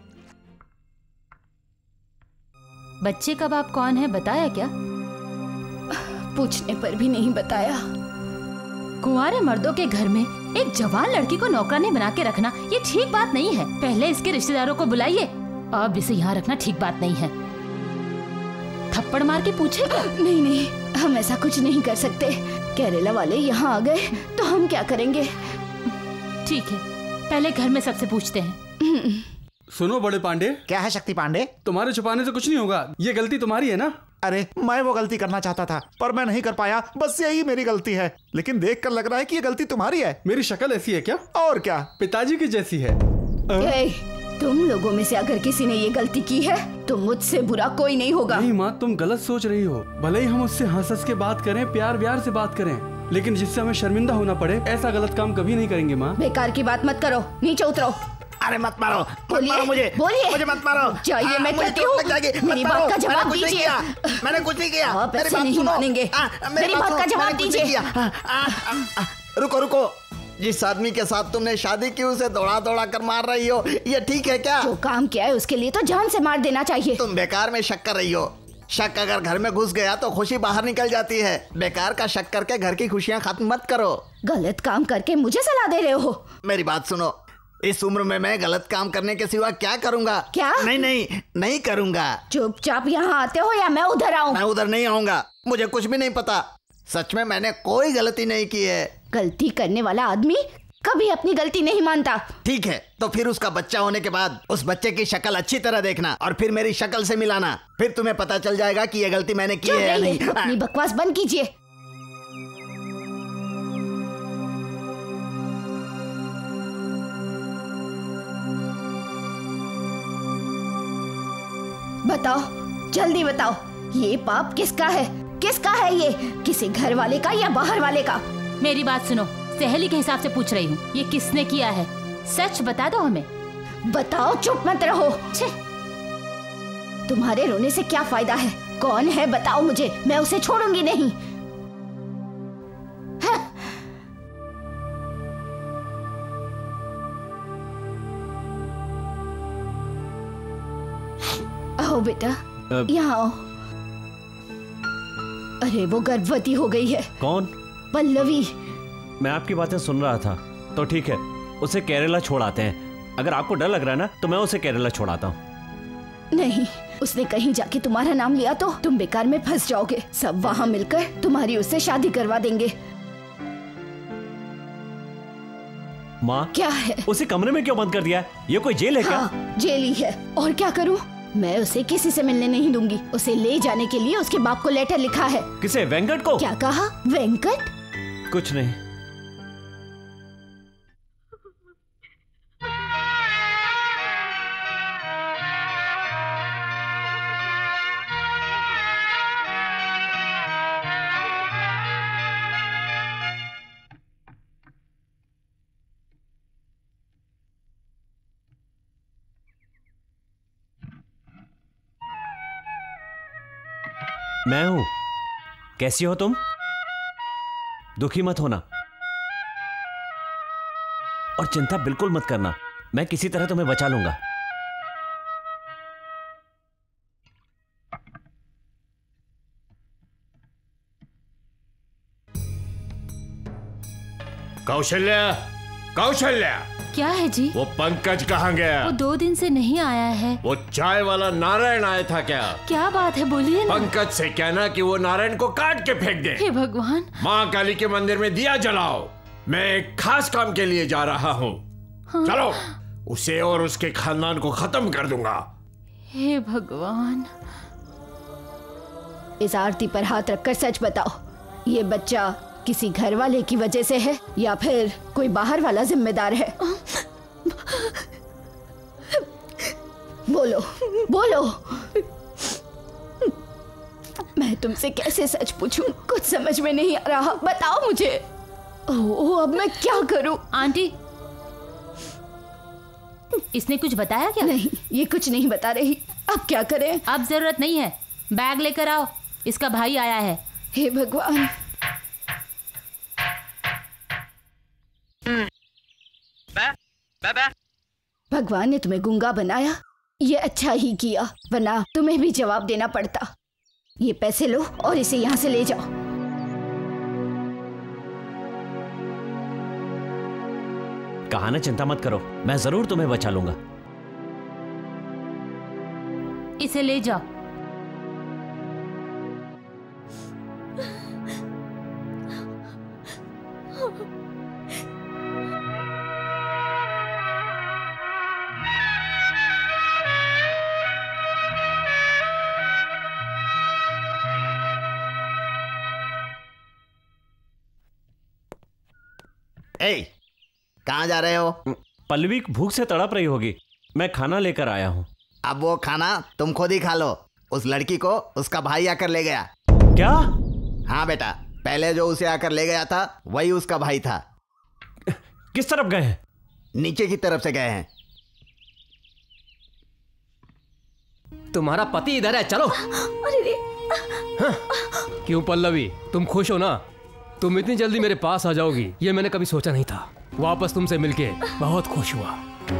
बच्चे का बाप कौन है बताया क्या? पूछने पर भी नहीं बताया। कुंवारे मर्दों के घर में एक जवान लड़की को नौकरानी बना के रखना ये ठीक बात नहीं है। पहले इसके रिश्तेदारों को बुलाइए। अब इसे यहाँ रखना ठीक बात नहीं है। थप्पड़ मार के पूछेगा? नहीं नहीं, हम ऐसा कुछ नहीं कर सकते। केरला वाले यहाँ आ गए तो हम क्या करेंगे? ठीक है, पहले घर में सबसे पूछते हैं। सुनो बड़े पांडे। क्या है शक्ति पांडे? तुम्हारे छुपाने से कुछ नहीं होगा, ये गलती तुम्हारी है ना? अरे मैं वो गलती करना चाहता था पर मैं नहीं कर पाया, बस यही मेरी गलती है। लेकिन देखकर लग रहा है कि ये गलती तुम्हारी है। मेरी शक्ल ऐसी है क्या? और क्या, पिताजी की जैसी है। तुम लोगों में से अगर किसी ने ये गलती की है तो मुझसे बुरा कोई नहीं होगा। नहीं माँ, तुम गलत सोच रही हो। भले ही हम उससे हंस हंस के बात करें, प्यार व्यार से बात करें, लेकिन जिससे हमें शर्मिंदा होना पड़े ऐसा गलत काम कभी नहीं करेंगे माँ। बेकार की बात मत करो, नीचे उतरो। अरे मत मारो, मत मारो मुझे, मुझे मत मारो। चाहिए मैं कहती हूँ, मेरी बात का जवाब दीजिए। मैंने कुछ नहीं किया। आप ऐसे नहीं मानेंगे, मेरी बात का जवाब दीजिए। रुको रुको, जिस आदमी के साथ तुमने शादी की उसे दौड़ा दौड़ा कर मार रही हो, ये ठीक है क्या? जो काम किया है उसके लिए तो जान से मार देना चाहिए। तुम बेकार में शक कर रही हो। शक अगर घर में घुस गया तो खुशी बाहर निकल जाती है। बेकार का शक करके घर की खुशियाँ खत्म मत करो। गलत काम करके मुझे सलाह दे रहे हो? मेरी बात सुनो, इस उम्र में मैं गलत काम करने के सिवा क्या करूंगा? क्या? नहीं करूंगा। चुपचाप यहाँ आते हो या मैं उधर आऊँ? मैं उधर नहीं आऊंगा, मुझे कुछ भी नहीं पता। सच में मैंने कोई गलती नहीं की है। गलती करने वाला आदमी कभी अपनी गलती नहीं मानता। ठीक है, तो फिर उसका बच्चा होने के बाद उस बच्चे की शक्ल अच्छी तरह देखना और फिर मेरी शक्ल से मिलाना, फिर तुम्हें पता चल जाएगा कि ये गलती मैंने की है या नहीं। अपनी बकवास बंद कीजिए। बताओ, जल्दी बताओ, ये पाप किसका है? किसका है ये? किसी घर वाले का या बाहर वाले का? मेरी बात सुनो, सहेली के हिसाब से पूछ रही हूँ, ये किसने किया है? सच बता दो हमें। बताओ, चुप मत रहो। तुम्हारे रोने से क्या फायदा है? कौन है बताओ मुझे, मैं उसे छोड़ूंगी नहीं। आओ बेटा, यहाँ आओ। अरे वो गर्भवती हो गई है। कौन? पल्लवी। मैं आपकी बातें सुन रहा था। तो ठीक है, उसे केरला छोड़ आते हैं। अगर आपको डर लग रहा है ना तो मैं उसे केरला छोड़ाता हूँ। नहीं, उसने कहीं जाके तुम्हारा नाम लिया तो तुम बेकार में फंस जाओगे। सब वहाँ मिलकर तुम्हारी उससे शादी करवा देंगे। माँ, क्या है? उसे कमरे में क्यों बंद कर दिया है? ये कोई जेल है क्या? हाँ, जेल ही है। और क्या करूँ? मैं उसे किसी से मिलने नहीं दूंगी। उसे ले जाने के लिए उसके बाप को लेटर लिखा है। किसे? वेंकट को? क्या कहा? वेंकट? कुछ नहीं। मैं हूं। कैसी हो तुम? दुखी मत होना और चिंता बिल्कुल मत करना, मैं किसी तरह तुम्हें बचा लूंगा। कौशल्या, कौशल्या। क्या है जी? वो पंकज कहाँ गया? वो 2 दिन से नहीं आया है। वो चाय वाला नारायण आया था क्या? क्या बात है, बोलिए ना। पंकज से कहना कि वो नारायण को काट के फेंक दे। हे भगवान। माँ काली के मंदिर में दिया जलाओ, मैं एक खास काम के लिए जा रहा हूँ। हाँ? चलो, उसे और उसके खानदान को खत्म कर दूंगा। हे भगवान। इस आरती पर हाथ रखकर सच बताओ, ये बच्चा किसी घर वाले की वजह से है या फिर कोई बाहर वाला जिम्मेदार है? बोलो, बोलो। मैं तुमसे कैसे सच पूछूं? कुछ समझ में नहीं आ रहा, बताओ मुझे। ओह, अब मैं क्या करूं? आंटी, इसने कुछ बताया क्या? नहीं, ये कुछ नहीं बता रही। अब क्या करें? अब जरूरत नहीं है, बैग लेकर आओ, इसका भाई आया है। हे भगवान। भगवान ने तुम्हें गूंगा बनाया, ये अच्छा ही किया, वरना तुम्हें भी जवाब देना पड़ता। ये पैसे लो और इसे यहाँ से ले जाओ। कहा ना, चिंता मत करो, मैं जरूर तुम्हें बचा लूंगा। इसे ले जाओ। कहाँ जा रहे हो? पल्लवी भूख से तड़प रही होगी, मैं खाना लेकर आया हूँ। अब वो खाना तुम खुद ही खा लो। उस लड़की को उसका भाई आकर ले गया। क्या? हाँ बेटा, पहले जो उसे आकर ले गया था वही उसका भाई था। किस तरफ गए हैं? नीचे की तरफ से गए हैं। तुम्हारा पति इधर है, चलो। अरे रे। हाँ। क्यों पल्लवी, तुम खुश हो ना? तुम इतनी जल्दी मेरे पास आ जाओगी ये मैंने कभी सोचा नहीं था। वापस तुमसे मिलके बहुत खुश हुआ।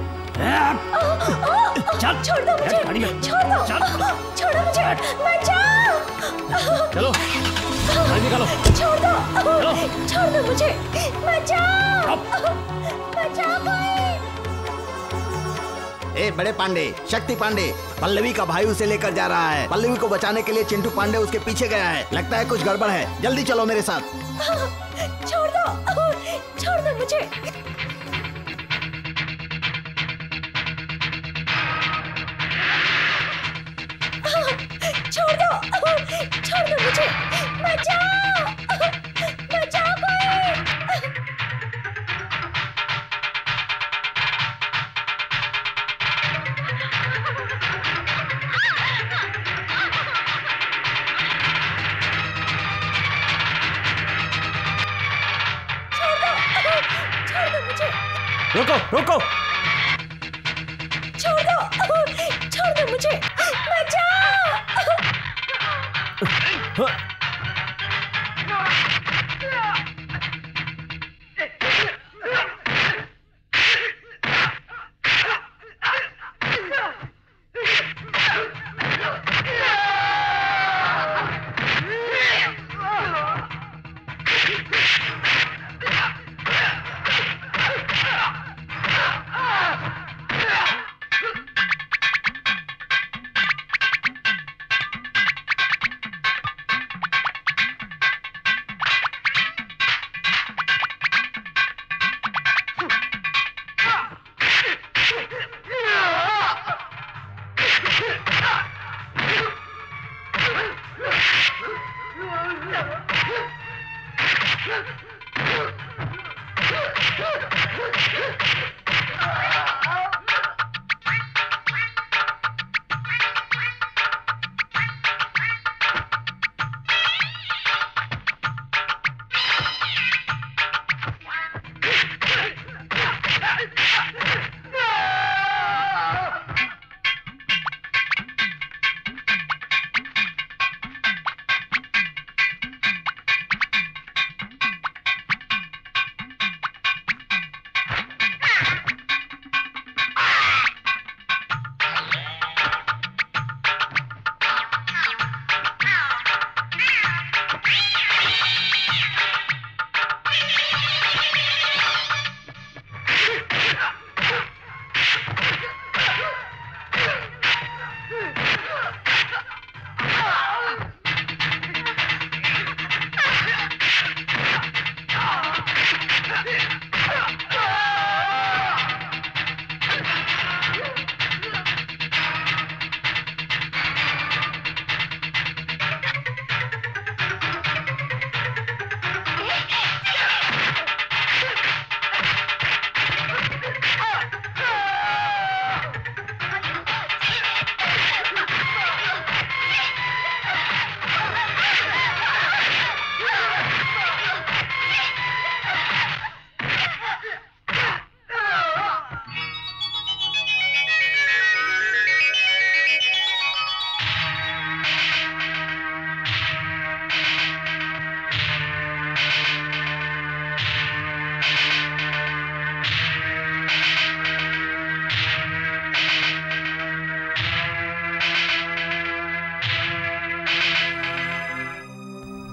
छोड़ दो मुझे, छोड़ दो, छोड़ो मुझे, बचाओ। चलो, गाड़ी निकालो। छोड़ दो, छोड़ दो मुझे, बचाओ, बचाओ कोई। ए बड़े पांडे, शक्ति पांडे, पल्लवी का भाई उसे लेकर जा रहा है। पल्लवी को बचाने के लिए चिंटू पांडे उसके पीछे गया है। लगता है कुछ गड़बड़ है, जल्दी चलो मेरे साथ। छोड़ दो मुझे। छोड़ दो मुझे, बचाओ, बचाओ कोई। रोको रोको, छोड़ दो मुझे, बचाओ।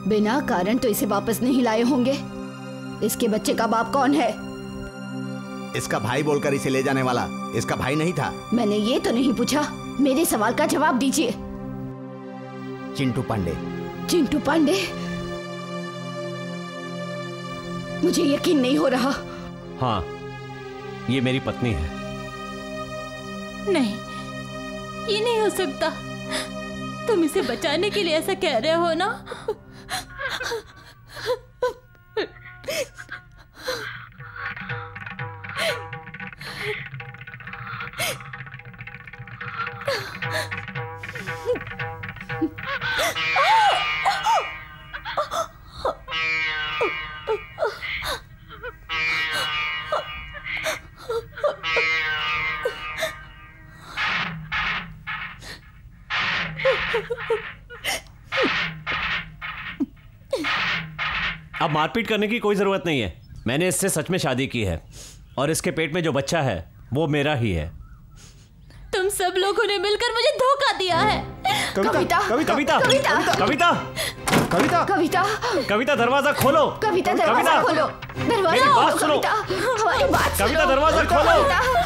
बिना कारण तो इसे वापस नहीं लाए होंगे। इसके बच्चे का बाप कौन है? इसका भाई बोलकर इसे ले जाने वाला इसका भाई नहीं था। मैंने ये तो नहीं पूछा, मेरे सवाल का जवाब दीजिए। चिंटू पांडे। चिंटू पांडे? मुझे यकीन नहीं हो रहा। हाँ, ये मेरी पत्नी है। नहीं, ये नहीं हो सकता। तुम इसे बचाने के लिए ऐसा कह रहे हो ना? अब मारपीट करने की कोई जरूरत नहीं है। मैंने इससे सच में शादी की है और इसके पेट में जो बच्चा है वो मेरा ही है। तुम सब लोगों ने मिलकर मुझे धोखा दिया है। कविता, कविता, कविता, कविता, कविता, कविता, कविता, दरवाजा खोलो। कविता, दरवाजा खोलो। मेरी बात सुनो। हमारी बात सुनो। कविता, दरवाजा खोलो।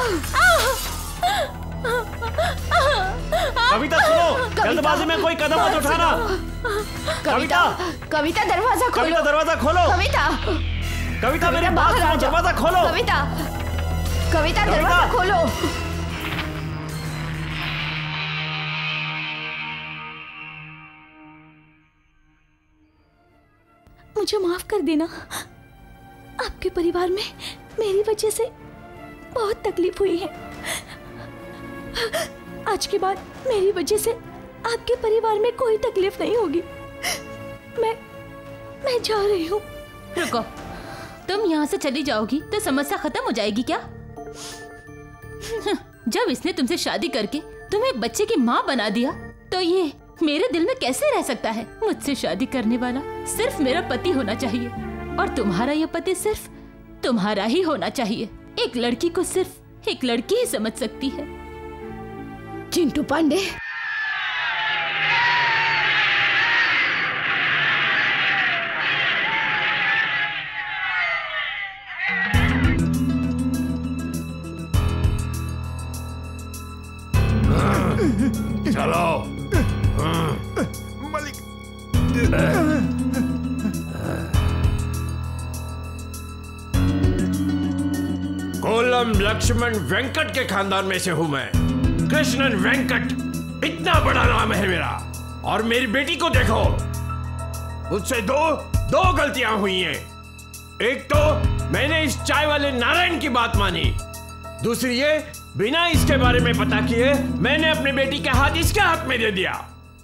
कविता सुनो, जल्दबाजी में कोई कदम मत उठाना। कविता, कविता, दरवाजा खोलो। कविता, दरवाजा खोलो। कविता, कविता, मेरी बात सुनो, दरवाजा खोलो। कविता, कविता, दरवाजा खोलो। मुझे माफ कर देना। आपके परिवार में मेरी वजह से बहुत तकलीफ हुई है। आज के बाद मेरी वजह से आपके परिवार में कोई तकलीफ नहीं होगी। मैं जा रही हूँ। रुको, तुम यहाँ से चली जाओगी तो समस्या खत्म हो जाएगी क्या? जब इसने तुमसे शादी करके तुम्हें एक बच्चे की माँ बना दिया तो ये मेरे दिल में कैसे रह सकता है? मुझसे शादी करने वाला सिर्फ मेरा पति होना चाहिए और तुम्हारा ये पति सिर्फ तुम्हारा ही होना चाहिए। एक लड़की को सिर्फ एक लड़की ही समझ सकती है। चिंटू पांडे, चलो। कोलम लक्ष्मण वेंकट के खानदान में से हूं मैं। कृष्णन वेंकट इतना बड़ा नाम है मेरा। और मेरी बेटी को देखो, मुझसे दो गलतियां हुई हैं। एक तो मैंने इस चाय वाले नारायण की बात मानी, दूसरी ये बिना इसके बारे में पता किए मैंने अपनी बेटी का हाथ इसके हाथ में दे दिया।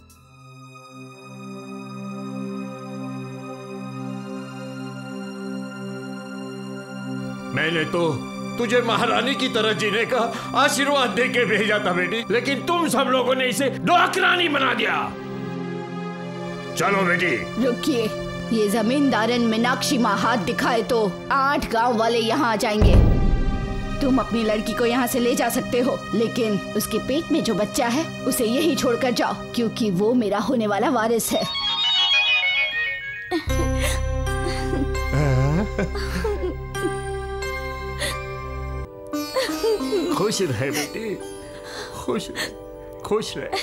मैंने तो तुझे महारानी की तरह जीने का आशीर्वाद देके भेजा था बेटी, लेकिन तुम सब लोगों ने इसे नौकरानी बना दिया। चलो बेटी। रुकिए, ये जमींदारन मीनाक्षी माँ हाथ दिखाए तो 8 गांव वाले यहाँ आ जाएंगे। तुम अपनी लड़की को यहाँ से ले जा सकते हो, लेकिन उसके पेट में जो बच्चा है उसे यहीं छोड़कर जाओ, क्योंकि वो मेरा होने वाला वारिस है। खुश रहे बेटी, खुश रहे।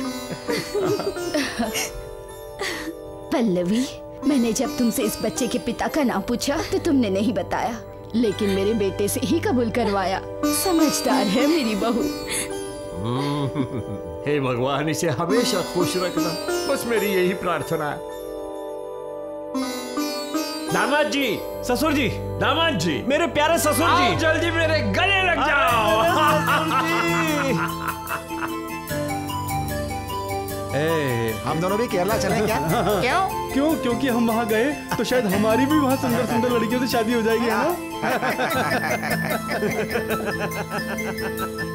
पल्लवी, मैंने जब तुमसे इस बच्चे के पिता का नाम पूछा तो तुमने नहीं बताया, लेकिन मेरे बेटे से ही कबूल करवाया। समझदार है मेरी बहू। हे भगवान, इसे हमेशा खुश रखना, बस मेरी यही प्रार्थना है। दामाद जी, ससुर जी, दामाद जी, मेरे प्यारे ससुर जी, जल्दी मेरे गले लग जाओ। हम दोनों भी केरला चलें क्या? क्यों? क्योंकि हम वहाँ गए तो शायद हमारी भी वहाँ सुंदर सुंदर लड़कियों से शादी हो जाएगी, है ना?